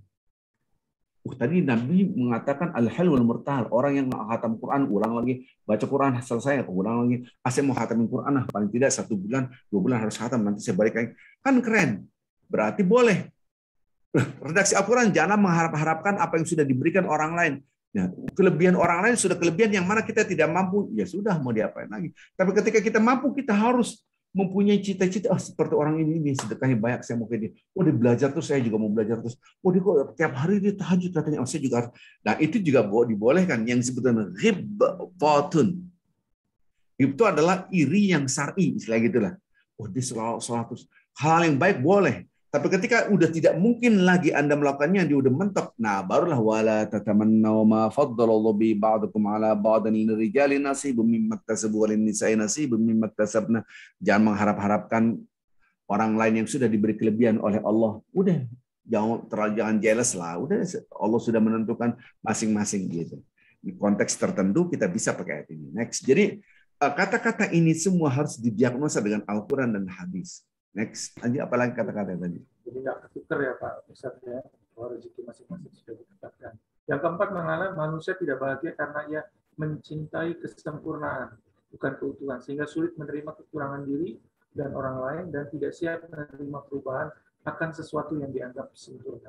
Uh, tadi Nabi mengatakan al-hal wal murtahal, orang yang khatam Quran ulang lagi, baca Quran selesai ulang lagi. Ah, saya mau khatamin Quran ah, paling tidak satu bulan, dua bulan harus khatam, nanti saya balik lagi. Kan keren. Berarti boleh. Redaksi Al-Quran jangan mengharap-harapkan apa yang sudah diberikan orang lain. Nah, kelebihan orang lain sudah kelebihan yang mana kita tidak mampu, ya sudah mau diapain lagi. Tapi ketika kita mampu, kita harus mempunyai cita-cita, oh, seperti orang ini, ini sedekahnya banyak, saya mau kayak dia. Oh, dia belajar terus, saya juga mau belajar terus. Oh, dia kok tiap hari dia tahajud katanya, oh, saya juga harus. Nah, itu juga dibolehkan. Yang sebetulnya ghibbatun. Itu adalah iri yang syar'i, istilah gitulah. Oh, dia selalu sholat terus. Hal yang baik boleh. Tapi ketika udah tidak mungkin lagi Anda melakukannya, dia udah mentok. Nah, barulah wala tatamannaw ma faddalallahu bi ba'dukum 'ala ba'din lirijali nasibun mimma iktasabu wa lin-nisa'i nasibun mimma iktasabna. Jangan mengharap-harapkan orang lain yang sudah diberi kelebihan oleh Allah. Udah, jangan terlalu jangan jealous lah. Udah, Allah sudah menentukan masing-masing gitu. Di konteks tertentu kita bisa pakai ayat ini. Next. Jadi kata-kata ini semua harus didiagnosa dengan Al-Quran dan hadis. Next, lanjut apalagi kata-kata tadi? Jadi nggak ketukar ya Pak Ustadz ya, bahwa rezeki masing-masing sudah ditetapkan. Yang keempat, mengalami manusia tidak bahagia karena ia mencintai kesempurnaan, bukan keutuhan, sehingga sulit menerima kekurangan diri dan orang lain dan tidak siap menerima perubahan akan sesuatu yang dianggap sempurna.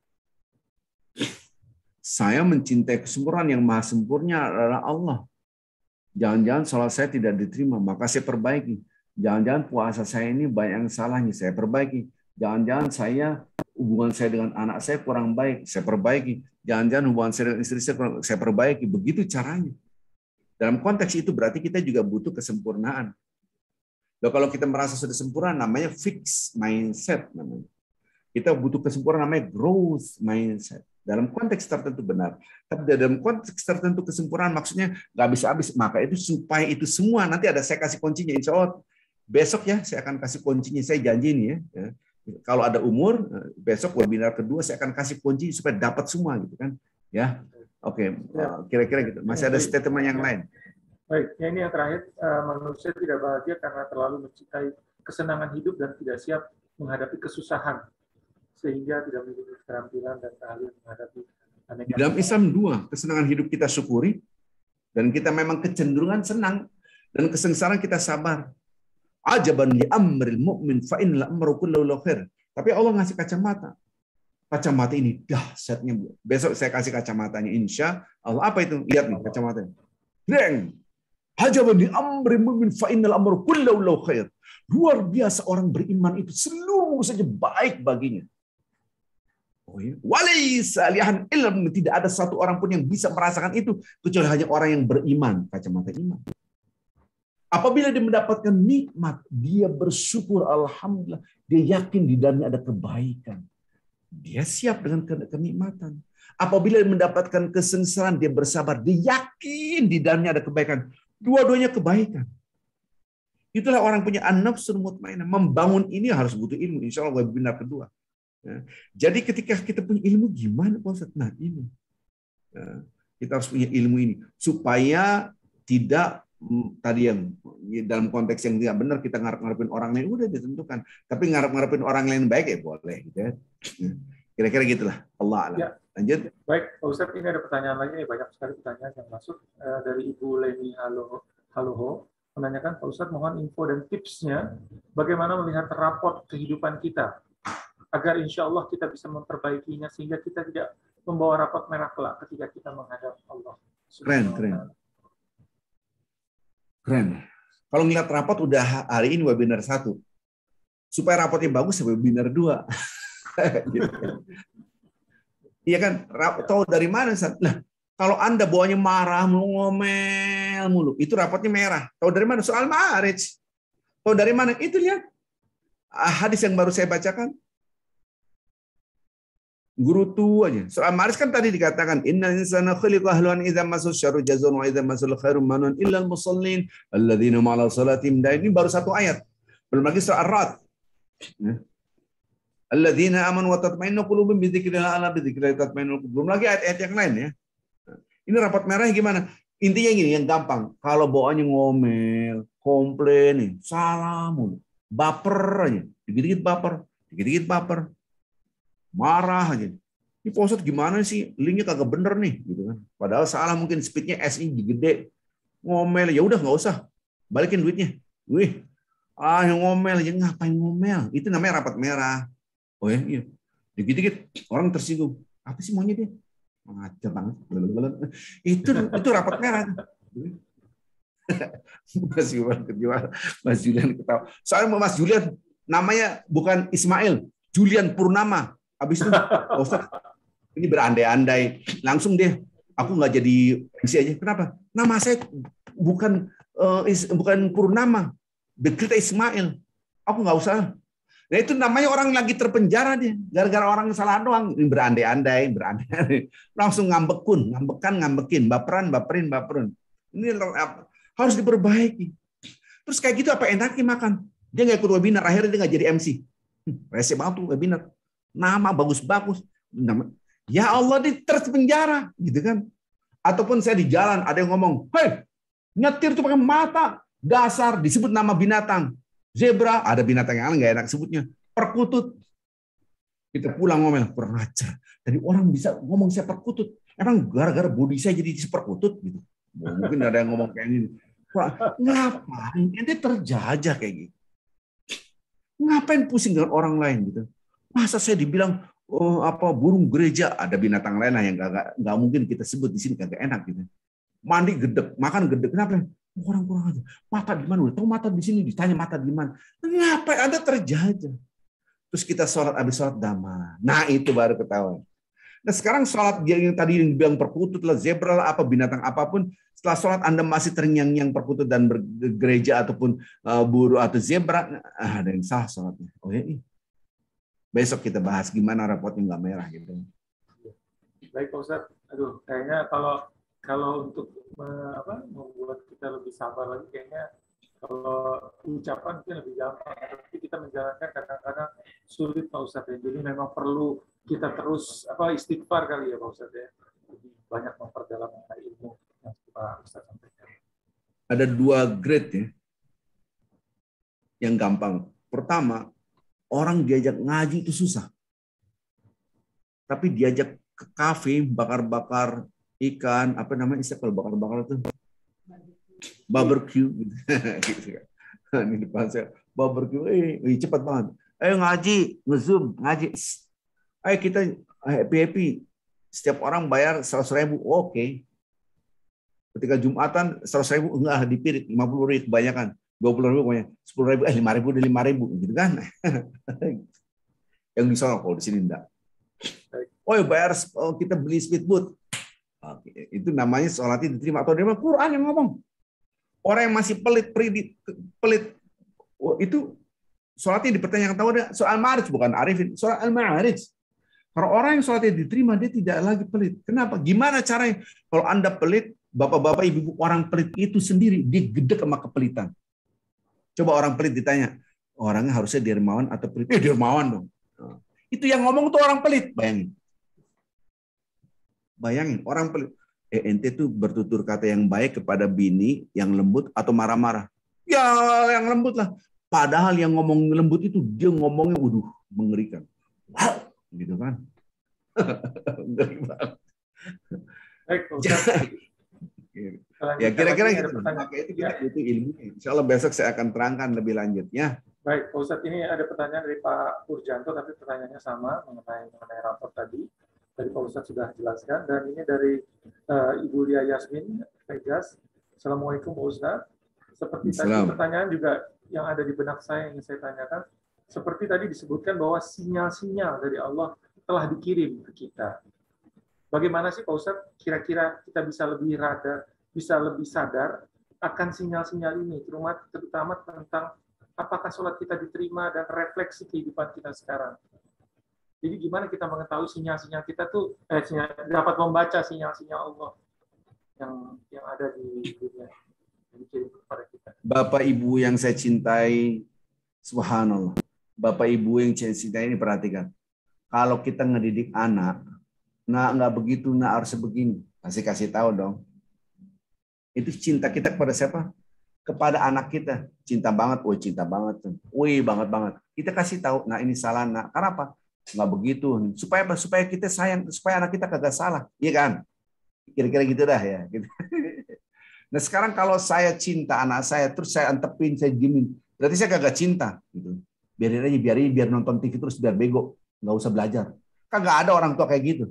Saya mencintai kesempurnaan, yang maha sempurna adalah Allah. Jangan-jangan salat saya tidak diterima, maka saya perbaiki. Jangan-jangan puasa saya ini banyak yang salahnya, saya perbaiki. Jangan-jangan saya hubungan saya dengan anak saya kurang baik, saya perbaiki. Jangan-jangan hubungan saya dengan istri saya kurang, saya perbaiki. Begitu caranya. Dalam konteks itu berarti kita juga butuh kesempurnaan. Loh, kalau kita merasa sudah sempurna, namanya fixed mindset namanya. Kita butuh kesempurnaan, namanya growth mindset. Dalam konteks tertentu benar. Tapi dalam konteks tertentu kesempurnaan maksudnya nggak habis-habis. Maka itu supaya itu semua nanti ada saya kasih kuncinya. Insya Allah besok ya saya akan kasih kuncinya. Saya janji nih ya. Kalau ada umur besok webinar kedua saya akan kasih kunci supaya dapat semua gitu kan. Ya. Oke, kira-kira gitu. Masih ada statement yang lain. Baik, ya ini yang terakhir, manusia tidak bahagia karena terlalu mencintai kesenangan hidup dan tidak siap menghadapi kesusahan, sehingga tidak memiliki keterampilan dan keahlian menghadapi aneka. Dalam Islam dua, kesenangan hidup kita syukuri, dan kita memang kecenderungan senang, dan kesengsaraan kita sabar. Ajaban li amril mu'min fa innal amra kulluhu khair. Tapi Allah ngasih kacamata. Kacamata ini dahsyatnya. Besok saya kasih kacamatanya insya Allah. Apa itu? Lihat nih kacamatanya. Deng. Ajaban li amril mu'min fa innal amra kulluhu khair. Luar biasa orang beriman itu seluruh saja baik baginya. Oh ya. Walaysa lihan ilm, tidak ada satu orang pun yang bisa merasakan itu kecuali hanya orang yang beriman, kacamata iman. Apabila dia mendapatkan nikmat, dia bersyukur alhamdulillah, dia yakin di dalamnya ada kebaikan. Dia siap dengan kenikmatan. Apabila dia mendapatkan kesengsaraan, dia bersabar, dia yakin di dalamnya ada kebaikan. Dua-duanya kebaikan. Itulah orang punya an-nafsul mutmainnah. Membangun ini harus butuh ilmu. Insya Allah webinar kedua. Ya. Jadi ketika kita punya ilmu, gimana Pak Ustaz? Nah ini. Ya. Kita harus punya ilmu ini. Supaya tidak, tadi yang dalam konteks yang tidak benar, kita ngarep-ngarepin orang lain, udah ditentukan. Tapi ngarep-ngarepin orang lain baik, ya boleh. Gitu ya. Kira-kira gitulah. Allah alam. Ya. Lanjut. Baik, Pak Ustaz, ini ada pertanyaan lagi. Banyak sekali pertanyaan yang masuk. Dari Ibu Leni Halo, Haloho. Menanyakan, Pak Ustadz, mohon info dan tipsnya bagaimana melihat rapot kehidupan kita agar insya Allah kita bisa memperbaikinya sehingga kita tidak membawa rapot merah kelak ketika kita menghadap Allah. Keren, keren. Keren. Kalau ngeliat rapot udah hari ini webinar satu. Supaya rapotnya bagus, webinar dua. Iya kan? Tahu dari mana? Lah, Kalau Anda bawanya marah, mulu ngomel mulu, itu rapotnya merah. Tahu dari mana? Soal Ma'arij. Tahu dari mana? Itu lihat. Hadis yang baru saya bacakan. Guru tua aja. Soal Ma'arij kan tadi dikatakan, innal insana khuliqa haluan idza massahu syarru jazun wa idza massahu khairu manun illal musallin alladzina ma'ala salatihim daim. Ini baru satu ayat. Belum lagi soal Ar-Ra'd. Alladzina amanu wa tatma'innu qulubuhum bi dzikrillah ala bi dzikrillah tatma'innul qulub. Belum lagi ayat-ayat yang lain ya. Ini rapat merah gimana? Intinya gini, yang gampang. Kalau bawaannya ngomel, komplain, salah mulu, baper aja, dikit-dikit baper, dikit-dikit baper, marah aja. Ini Pak Ustadz gimana sih? Linknya kagak bener nih, gitu kan? Padahal salah mungkin speednya S I gede, ngomel ya udah nggak usah, balikin duitnya. Wih, ah yang ngomel aja ngapain ngomel? Itu namanya rapat merah. Oh ya, iya. Dikit-dikit orang tersinggung. Apa sih maunya dia? Ngajar banget. Itu itu rapat merah. Mas Julian ketawa. Mas Julian ketawa. Soalnya Mas Julian namanya bukan Ismail, Julian Purnama. Habis itu, Ustaz, ini berandai-andai. Langsung deh, aku nggak jadi M C aja. Kenapa? Nama saya bukan uh, is, bukan Purnama. Kita Ismail. Aku nggak usah. Nah itu namanya orang lagi terpenjara dia, gara-gara orang salah doang, berandai-andai, berandai, langsung ngambekun, ngambekan, ngambekin, baperan, baperin, baperin. Ini harus diperbaiki. Terus kayak gitu apa enaknya makan? Dia nggak ikut webinar, akhirnya dia nggak jadi M C. Rese banget tuh webinar, nama bagus-bagus, nama. Ya Allah di terpenjara, gitu kan? Ataupun saya di jalan ada yang ngomong, hei nyetir tuh pakai mata, dasar disebut nama binatang. Zebra, ada binatang yang nggak enak sebutnya. Perkutut. Kita pulang ngomel, kurang ajar. Tadi orang bisa ngomong saya perkutut. Emang gara-gara bodi saya jadi perkutut? Gitu. Mungkin ada yang ngomong kayak gini. Ngapain? Ente terjajah kayak gitu. Ngapain pusing dengan orang lain? Gitu. Masa saya dibilang oh, apa burung gereja? Ada binatang lain yang nggak nggak mungkin kita sebut di sini, kagak enak. Gitu. Mandi gedek, makan gedek. Kenapa? Orang kurang aja. Mata di mana? Udah tahu mata di sini, ditanya mata di mana. Ngapain Anda terjajah? Terus kita sholat, habis sholat damai. Nah itu baru ketahuan. Nah sekarang sholat dia yang tadi yang dibilang perkutut lah, zebra lah, apa binatang apapun. Setelah sholat Anda masih terngiang-ngiang perkutut dan bergereja ataupun uh, buru atau zebra, ah, ada yang salah sholatnya. Oh ya, besok kita bahas gimana rapotnya nggak merah gitu. Baik Pak Ustadz. Aduh, kayaknya kalau kalau untuk apa, membuat kita lebih sabar lagi, kayaknya kalau ucapan mungkin lebih gampang, tapi kita menjalankan kadang-kadang sulit Pak Ustadz ya. Jadi memang perlu kita terus apa istighfar kali ya Pak Ustadz ya. Lebih banyak memperdalam ilmu yang Pak Ustadz sampaikan. Ada dua grade ya yang gampang. Pertama, orang diajak ngaji itu susah. Tapi diajak ke kafe bakar-bakar ikan, apa namanya istilah kalau bakar-bakar itu barbecue gitu. Gitu kan. Ini depan saya barbecue, eh cepat banget. Ayo ngaji, nge-zoom, ngaji. Ayo kita happy-happy. Setiap orang bayar seratus ribu, oke. Okay. Ketika Jumatan seratus ribu enggak dipirit, lima puluh ribu kebanyakan. dua puluh ribu banyak, sepuluh ribu, eh lima ribu dan lima ribu gitu kan. Yang di sana kalau di sini enggak. Oh, bayar kita beli speedboat. Oke, itu namanya sholatnya diterima atau diterima. Quran yang ngomong. Orang yang masih pelit, pelit, pelit itu sholatnya dipertanyakan. Tahu ada soal Ma'arij bukan Arifin, soal Al-Ma'arij. Kalau orang yang sholatnya diterima dia tidak lagi pelit. Kenapa? Gimana caranya? Kalau Anda pelit, bapak-bapak, ibu-ibu, orang pelit itu sendiri digedek sama kepelitan. Coba orang pelit ditanya, orangnya harusnya dermawan atau pelit? Eh dermawan dong. Itu yang ngomong tuh orang pelit, bayangin. Bayangin, orang pelit. Eh, ente tuh bertutur kata yang baik kepada bini yang lembut atau marah-marah. Ya, yang lembut lah. Padahal yang ngomong lembut itu, dia ngomongnya, waduh, mengerikan. Wow, gitu kan. Ngeri banget. Baik, ya, kira-kira gitu. Maka itu kita butuh ilmu. Insya Allah besok saya akan terangkan lebih lanjut. Ya. Baik, Pak Ustadz, ini ada pertanyaan dari Pak Purjanto, tapi pertanyaannya sama mengenai mengenai rapor tadi. Tadi Pak Ustadz sudah jelaskan, dan ini dari uh, Ibu Lia Yasmin Vegas. Assalamualaikum Pak Ustadz. Seperti tadi pertanyaan juga yang ada di benak saya yang ingin saya tanyakan, seperti tadi disebutkan bahwa sinyal-sinyal dari Allah telah dikirim ke kita. Bagaimana sih Pak Ustadz kira-kira kita bisa lebih rada, bisa lebih sadar akan sinyal-sinyal ini, terutama, terutama tentang apakah sholat kita diterima dan refleksi kehidupan kita sekarang. Jadi gimana kita mengetahui sinyal-sinyal kita tuh, eh, sinyal, dapat membaca sinyal-sinyal Allah yang yang ada di dunia yang dikirim kepada kita. Bapak Ibu yang saya cintai, subhanallah. Bapak Ibu yang saya cintai ini perhatikan. Kalau kita ngedidik anak, nggak nggak begitu, nggak harus begini. Kasih kasih tahu dong. Itu cinta kita kepada siapa? Kepada anak kita. Cinta banget, woi cinta banget, woi banget banget. Kita kasih tahu, nah ini salah nak. Kenapa? Nggak begitu. Supaya apa? Supaya kita sayang, supaya anak kita kagak salah, iya kan? Kira-kira gitu dah ya. Gitu. Nah sekarang kalau saya cinta anak saya, terus saya antepin, saya diemin, berarti saya kagak cinta. Gitu. Biarin aja, biarin, biar nonton T V terus, biar bego, nggak usah belajar. Kagak ada orang tua kayak gitu.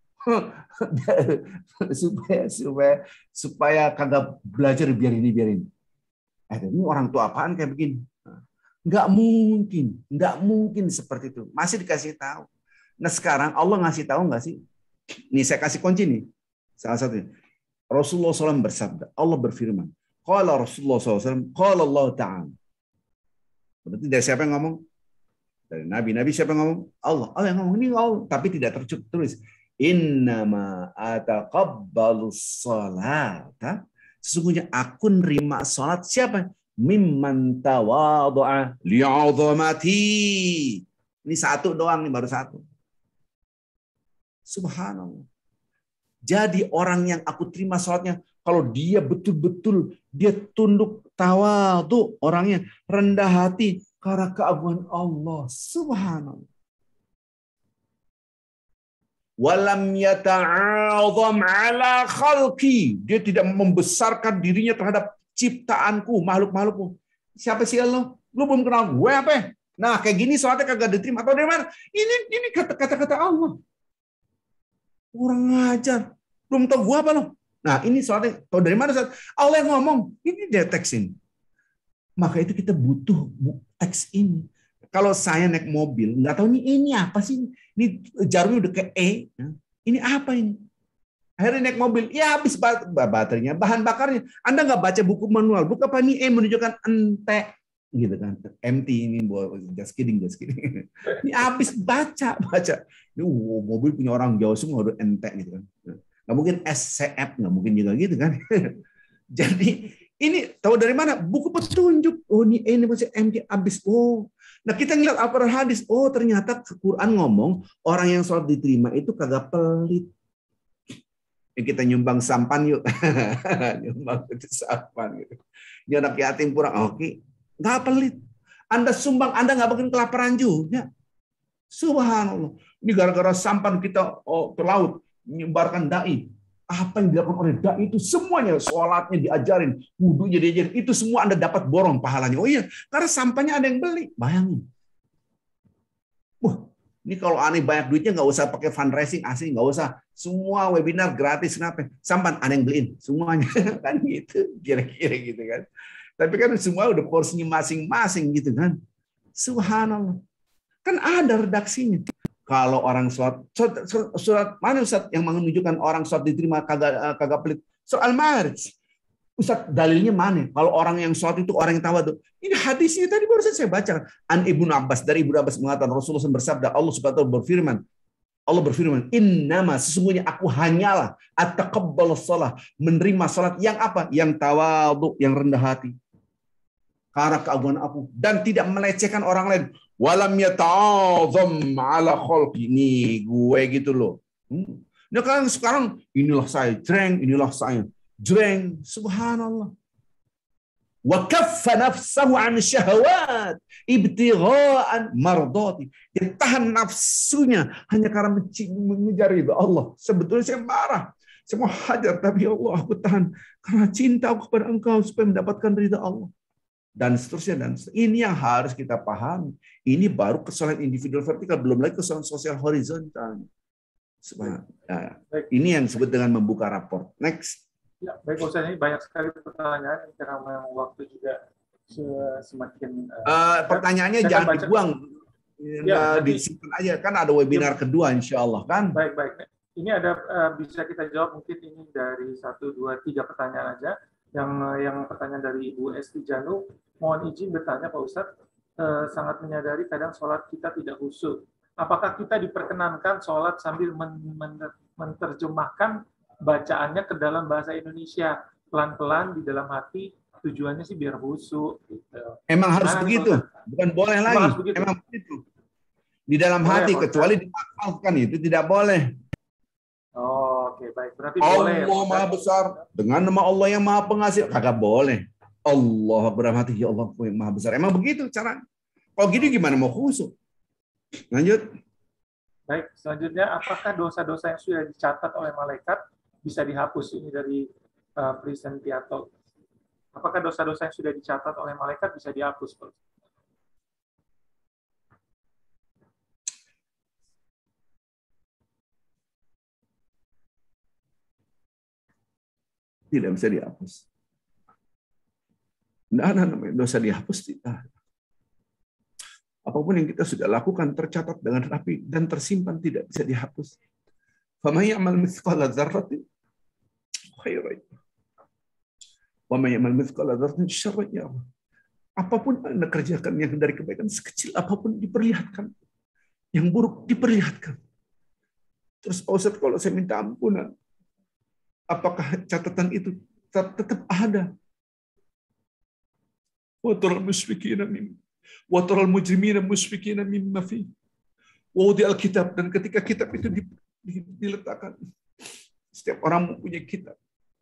supaya supaya supaya kagak belajar, biar ini biar ini. Eh, ini orang tua apaan kayak begini? Nggak mungkin, nggak mungkin seperti itu. Masih dikasih tahu. Nah sekarang Allah ngasih tahu nggak sih? Nih saya kasih kunci nih. Salah satunya. Rasulullah shallallahu alaihi wasallam bersabda, Allah berfirman. Qala Rasulullah shallallahu alaihi wasallam, qala Allah Ta'ala. Berarti dari siapa yang ngomong? Dari Nabi. Nabi siapa yang ngomong? Allah. Allah yang ngomong. Ini Allah. Tapi tidak tertulis. Innama ataqabbalus sholata. Sesungguhnya aku nerima sholat siapa? Mimman tawadhu'a li'azamati. Ini satu doang, nih baru satu. Subhanallah. Jadi orang yang aku terima sholatnya, kalau dia betul-betul dia tunduk tawadhu, orangnya rendah hati karena keagungan Allah. Subhanallah. Walam yata'azam ala khalqi. Dia tidak membesarkan dirinya terhadap ciptaanku, makhluk-makhlukku. Siapa sih Allah? Lu belum kenal gue apa? Nah, kayak gini sholatnya kagak diterima. Atau dari mana? Ini ini kata-kata Allah. Kurang ajar. Belum tahu gue apa lo? Nah, ini sholatnya tahu dari mana? Allah yang ngomong. Ini dia teksin. Maka itu kita butuh teks ini. Kalau saya naik mobil, nggak tahu nih ini apa sih? Ini jarumnya udah ke E. Ini apa ini? Akhirnya naik mobil, ya habis baterainya, bahan bakarnya. Anda nggak baca buku manual, buku apa nih? E menunjukkan ente, gitu kan? Empty ini, just kidding, just kidding. Ini habis baca, baca. Ini oh, mobil punya orang Jawa semua udah ente, gitu kan? Nggak mungkin S C F, nggak mungkin juga gitu kan? Jadi ini tahu dari mana? Buku petunjuk. Oh ini ini masih empty habis. Oh. Nah kita ngeliat Al-Quran hadis, oh ternyata Quran ngomong orang yang sholat diterima itu kagak pelit. Ya, kita nyumbang sampan yuk, nyumbang sampan gitu. Ini anak yatim kurang, oke, okay. Nggak pelit. Anda sumbang, Anda nggak mungkin kelaparan juga. Subhanallah. Ini gara-gara sampan kita oh, ke laut, menyebarkan dai. Apa yang dilakukan oleh dai itu semuanya sholatnya diajarin, wudunya diajarin, itu semua Anda dapat borong pahalanya. Oh iya, karena sampahnya ada yang beli. Bayangin. Wah, ini kalau aneh banyak duitnya nggak usah pakai fundraising asli, nggak usah. Semua webinar gratis, kenapa? Sampan ada yang beliin semuanya kan gitu, kira-kira gitu kan. Tapi kan semua udah porsinya masing-masing gitu kan. Subhanallah. Kan ada redaksinya. Kalau orang sholat, surat, surat, surat mana Ustaz yang menunjukkan orang sholat diterima kagak kagak pelit? Surat Al-Ma'arij. Ustaz dalilnya mana? Kalau orang yang sholat itu orang yang tawadhu. Ini hadisnya tadi baru saya baca. An Ibnu Abbas, dari Ibnu Abbas mengatakan Rasulullah bersabda, Allah Subhanahu wa taala berfirman, Allah berfirman, "Innama sesungguhnya aku hanyalah at-taqabbalus shalah, menerima salat yang apa? Yang tawadhu, yang rendah hati. Karena keagungan aku dan tidak melecehkan orang lain. Walam yata'azam ala khalqi." Ini gue gitu loh. Hmm. Nah kan sekarang inilah saya, jreng, inilah saya, jreng. Subhanallah. Wa kaffa nafsahu 'an syahawat ibtigha'an mardati. Dia tahan nafsunya hanya karena mengejar ridha Allah. Sebetulnya saya marah, saya mau hajar, tapi ya Allah aku tahan karena cinta aku kepada Engkau supaya mendapatkan ridha Allah. Dan seterusnya, dan seterusnya. Ini yang harus kita pahami. Ini baru kesalahan individual vertikal, belum lagi kesalahan sosial horizontal. Nah, ini yang disebut dengan membuka raport. Next. Ya, baik Ustaz, ini banyak sekali pertanyaan karena waktu juga semakin. Uh, pertanyaannya jangan baca. dibuang, ya, disimpan aja. Kan ada webinar ya. kedua, insya Allah kan. Baik baik. ini ada uh, bisa kita jawab mungkin ini dari satu, dua, tiga pertanyaan aja. Yang yang pertanyaan dari Ibu Esti Janu, mohon izin bertanya Pak Ustadz, uh, sangat menyadari kadang sholat kita tidak khusyuk. Apakah kita diperkenankan sholat sambil men men menerjemahkan bacaannya ke dalam bahasa Indonesia pelan-pelan di dalam hati, tujuannya sih biar khusyuk gitu. Emang harus Nah, begitu, bukan boleh Emang lagi. harus begitu. Emang begitu. Di dalam Boleh, hati, Pak kecuali Ustadz. dimaafkan itu tidak boleh. Oh, oke, baik. Berarti Allah boleh. Ya, Maha Besar dengan nama Allah yang Maha Pengasih, kagak boleh. Allah dalam hati, ya Allah yang Maha Besar. Emang begitu cara. Kalau gini gimana mau khusyuk? Lanjut. Baik, selanjutnya apakah dosa-dosa yang sudah dicatat oleh malaikat bisa dihapus? Ini dari uh, Prisentiato. Apakah dosa-dosa yang sudah dicatat oleh malaikat bisa dihapus, Pak? Tidak bisa dihapus. Tidak ada namanya dosa dihapus. Tidak. Apapun yang kita sudah lakukan tercatat dengan rapi dan tersimpan tidak bisa dihapus. فَمَنْ يَعْمَلْ مِثْقَالَ ذَرَّةٍ خَيْرًا وَمَنْ يَعْمَلْ مِثْقَالَ ذَرَّةٍ شَرًّا يَرَهُ. Apapun Anda kerjakan yang dari kebaikan sekecil apapun diperlihatkan. Yang buruk diperlihatkan. Terus Pak Ustadz, kalau saya minta ampunan, apakah catatan itu tetap ada? Wa taral musyfikina mim wa taral mujrimina musyfikina mimma fi wa wudi'al kitab, dan ketika kitab itu diletakkan, setiap orang mempunyai kitab.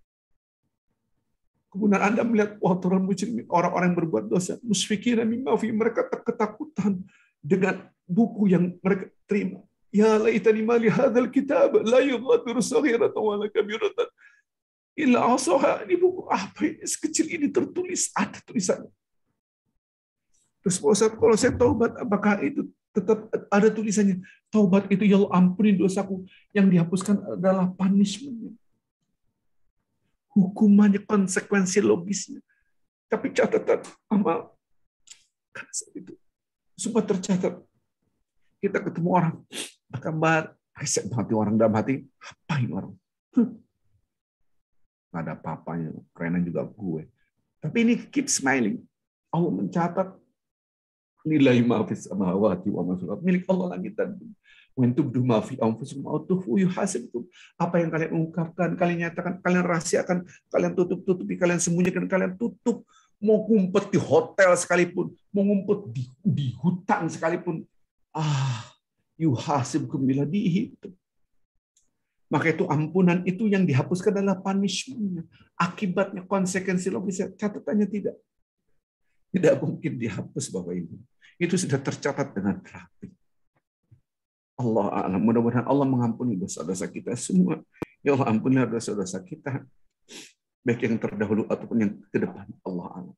Kemudian Anda melihat wa taral mujrimin, orang-orang yang berbuat dosa, musyfikina mimma fi, mereka ketakutan dengan buku yang mereka terima. Ya laitani ma li hadzal kitab la yughadiru saghiratan wa la kabiratan illa ahsaha. Ini buku apa ini? Sekecil ini tertulis, ada tulisannya. Terus Pak Ustadz, kalau saya taubat, apakah itu tetap ada tulisannya? Taubat itu, ya Allah ampuni dosaku. Yang dihapuskan adalah punishment-nya. Hukumannya, konsekuensi logisnya. Tapi catatan amal, karena saat itu semua tercatat. Kita ketemu orang, gambar, reset hati orang dalam hati, apain orang? Hm. Nggak ada apa-apanya, kerenan juga gue. Tapi ini keep smiling. Allah mencatat nilai mafis samawati wa ma milik Allah langit dan bumi. Wa in tubdu ma fi anfusikum aw tukhfu yuhasibkum. Apa yang kalian ungkapkan, kalian nyatakan, kalian rahasiakan, kalian tutup-tutupi, kalian sembunyikan, kalian tutup. Mau ngumpet di hotel sekalipun, mau ngumpet di, di hutan sekalipun, ah, yuhasibkum bila dihitung. Maka itu ampunan itu yang dihapuskan adalah punishment-nya. Akibatnya, konsekuensi logisnya, catatannya tidak. Tidak mungkin dihapus, Bapak Ibu. Itu sudah tercatat dengan rapi. Allah a'lam. Mudah-mudahan Allah mengampuni dosa-dosa kita semua. Ya Allah, ampunilah dosa-dosa kita. Baik yang terdahulu ataupun yang ke depan. Allah a'lam.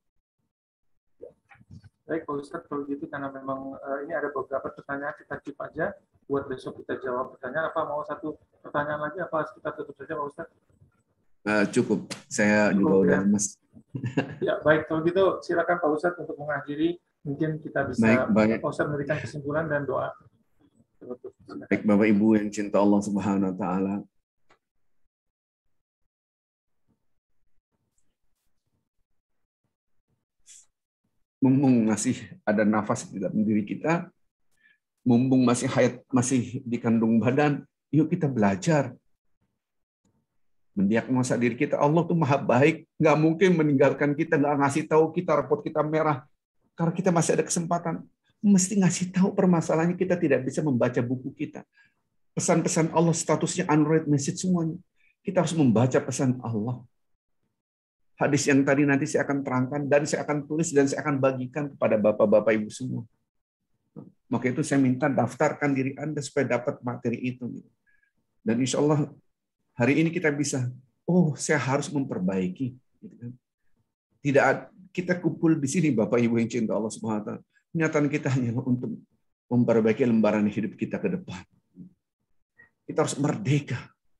Baik Pak Ustadz, kalau gitu karena memang uh, ini ada beberapa pertanyaan, kita keep aja buat besok kita jawab pertanyaan. Apa mau satu pertanyaan lagi, apa kita tutup saja Pak Ustadz? Uh, cukup, saya cukup, juga udah ya. mas. Ya baik, kalau gitu silakan Pak Ustadz untuk mengakhiri, mungkin kita bisa baik, baik. Pak Ustadz memberikan kesimpulan dan doa. Baik Bapak Ibu yang cinta Allah Subhanahu Wa Taala, mumpung masih ada nafas di dalam diri kita, mumpung masih hayat, masih di kandung badan, yuk kita belajar mendiagnosa diri kita. Allah tuh maha baik, nggak mungkin meninggalkan kita, nggak ngasih tahu kita rapot kita merah, karena kita masih ada kesempatan. Mesti ngasih tahu permasalahannya, kita tidak bisa membaca buku kita. Pesan-pesan Allah statusnya unread message semuanya. Kita harus membaca pesan Allah. Hadis yang tadi nanti saya akan terangkan dan saya akan tulis dan saya akan bagikan kepada Bapak-Bapak Ibu semua. Maka itu saya minta daftarkan diri Anda supaya dapat materi itu. Dan insya Allah hari ini kita bisa, oh saya harus memperbaiki. Tidak, kita kumpul di sini Bapak Ibu yang cinta Allah Subhanahu Wa Taala. Kenyataan kita hanya untuk memperbaiki lembaran hidup kita ke depan. Kita harus merdeka.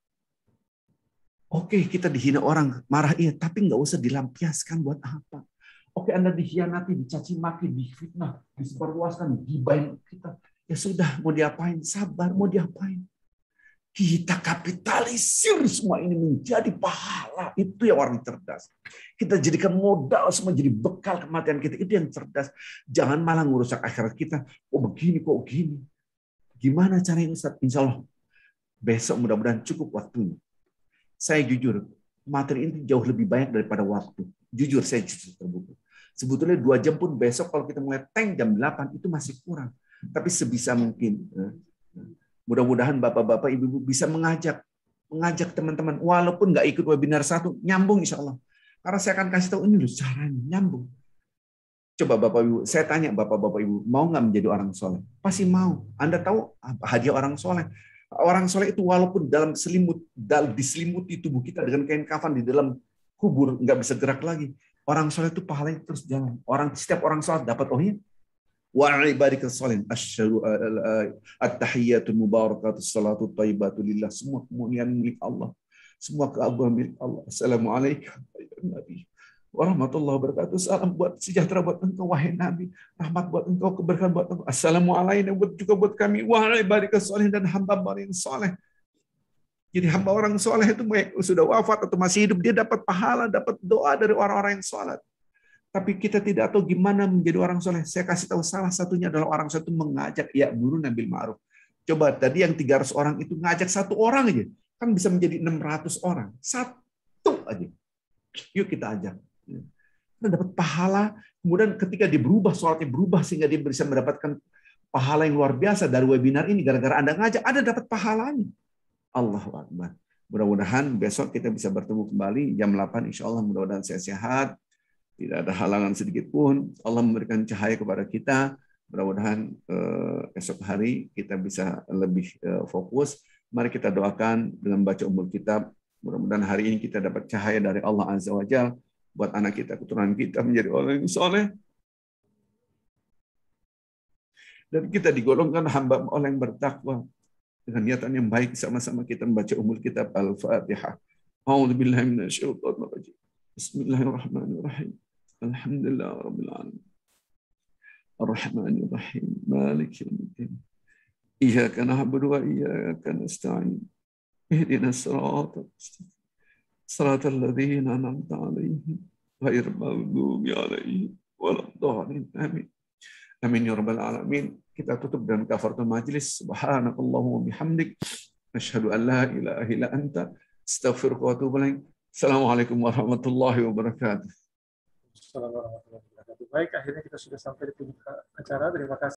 Oke, kita dihina orang, marah iya, tapi nggak usah dilampiaskan buat apa. Oke, Anda dikhianati, dicaci maki, difitnah, disebarluaskan, gibain kita. Ya sudah, mau diapain? Sabar, mau diapain? Kita kapitalisir semua ini menjadi pahala. Itu yang orang cerdas. Kita jadikan modal semua jadi bekal kematian kita. Itu yang cerdas. Jangan malah ngurusak akhirat kita. Oh begini kok gini. Gimana caranya Ustaz? Insya Allah besok mudah-mudahan cukup waktunya. Saya jujur, materi ini jauh lebih banyak daripada waktu. Jujur saya jujur terbuka. Sebetulnya dua jam pun besok kalau kita mulai tank jam delapan itu masih kurang. Tapi sebisa mungkin. Mudah-mudahan bapak-bapak, ibu-ibu bisa mengajak, mengajak teman-teman, walaupun nggak ikut webinar satu, nyambung insya Allah. Karena saya akan kasih tahu ini loh caranya nyambung. Coba bapak ibu, saya tanya bapak-bapak ibu, mau nggak menjadi orang soleh? Pasti mau. Anda tahu hadiah orang soleh? Orang soleh itu walaupun dalam selimut, diselimuti tubuh kita dengan kain kafan di dalam kubur, nggak bisa gerak lagi. Orang soleh itu pahalanya terus jalan. Orang setiap orang soleh dapat ohnya. Wa ibadikas sholihin asyhadu at-tahiyyatu mubarakatus salatu thayyibatu lillah. Semua kemuliaan milik Allah. Semua keagungan milik Allah. Assalamualaikum warahmatullahi wabarakatuh. Salam buat sejahtera buat engkau wahai Nabi. Rahmat buat engkau, keberkahan buat engkau. Assalamualaikum buat juga buat kami wahai ibadikas sholihin dan hamba-hamba yang saleh. Jadi hamba orang soleh itu sudah wafat atau masih hidup, dia dapat pahala, dapat doa dari orang-orang yang sholat. Tapi kita tidak tahu gimana menjadi orang soleh. Saya kasih tahu salah satunya adalah orang soleh itu mengajak ya guru nabil ma'ruf. Coba tadi yang tiga ratus orang itu ngajak satu orang aja, kan bisa menjadi enam ratus orang. Satu aja. Yuk kita ajak. Kita dapat pahala. Kemudian ketika dia berubah, sholatnya berubah sehingga dia bisa mendapatkan pahala yang luar biasa dari webinar ini. Gara-gara Anda ngajak, Anda dapat pahalanya. Allahu Akbar. Mudah-mudahan besok kita bisa bertemu kembali jam delapan. Insya Allah mudah-mudahan saya sehat. Tidak ada halangan sedikit pun. Allah memberikan cahaya kepada kita. Mudah-mudahan eh, esok hari kita bisa lebih eh, fokus. Mari kita doakan dengan baca umul kitab. Mudah-mudahan hari ini kita dapat cahaya dari Allah Azza wa Jalla. Buat anak kita, keturunan kita menjadi orang yang soleh. Dan kita digolongkan hamba Allah yang bertakwa. Dengan niatan yang baik sama-sama kita membaca umul kitab Al-Fatihah. A'udzubillahi minasyaitonir rajim. Bismillahirrahmanirrahim. Alhamdulillah rabbil alamin. Ar-Rahmanir Rahim. Maliki yaumiddin. Iyyaka na'budu wa iyyaka nasta'in. Ihdinas siratal mustaqim. Siratal ladzina an'amta 'alaihim ghairil maghdubi 'alaihim waladdallin. Amin. Amin ya rabbal alamin. Kita tutup dengan kafaratul majlis. Subhanakallahumma bihamdik asyhadu an la ilaha illa anta astaghfiruka wa atubu ilaik. Assalamualaikum warahmatullahi wabarakatuh. Assalamualaikum warahmatullahi wabarakatuh. Baik, akhirnya kita sudah sampai di penghujung acara. Terima kasih.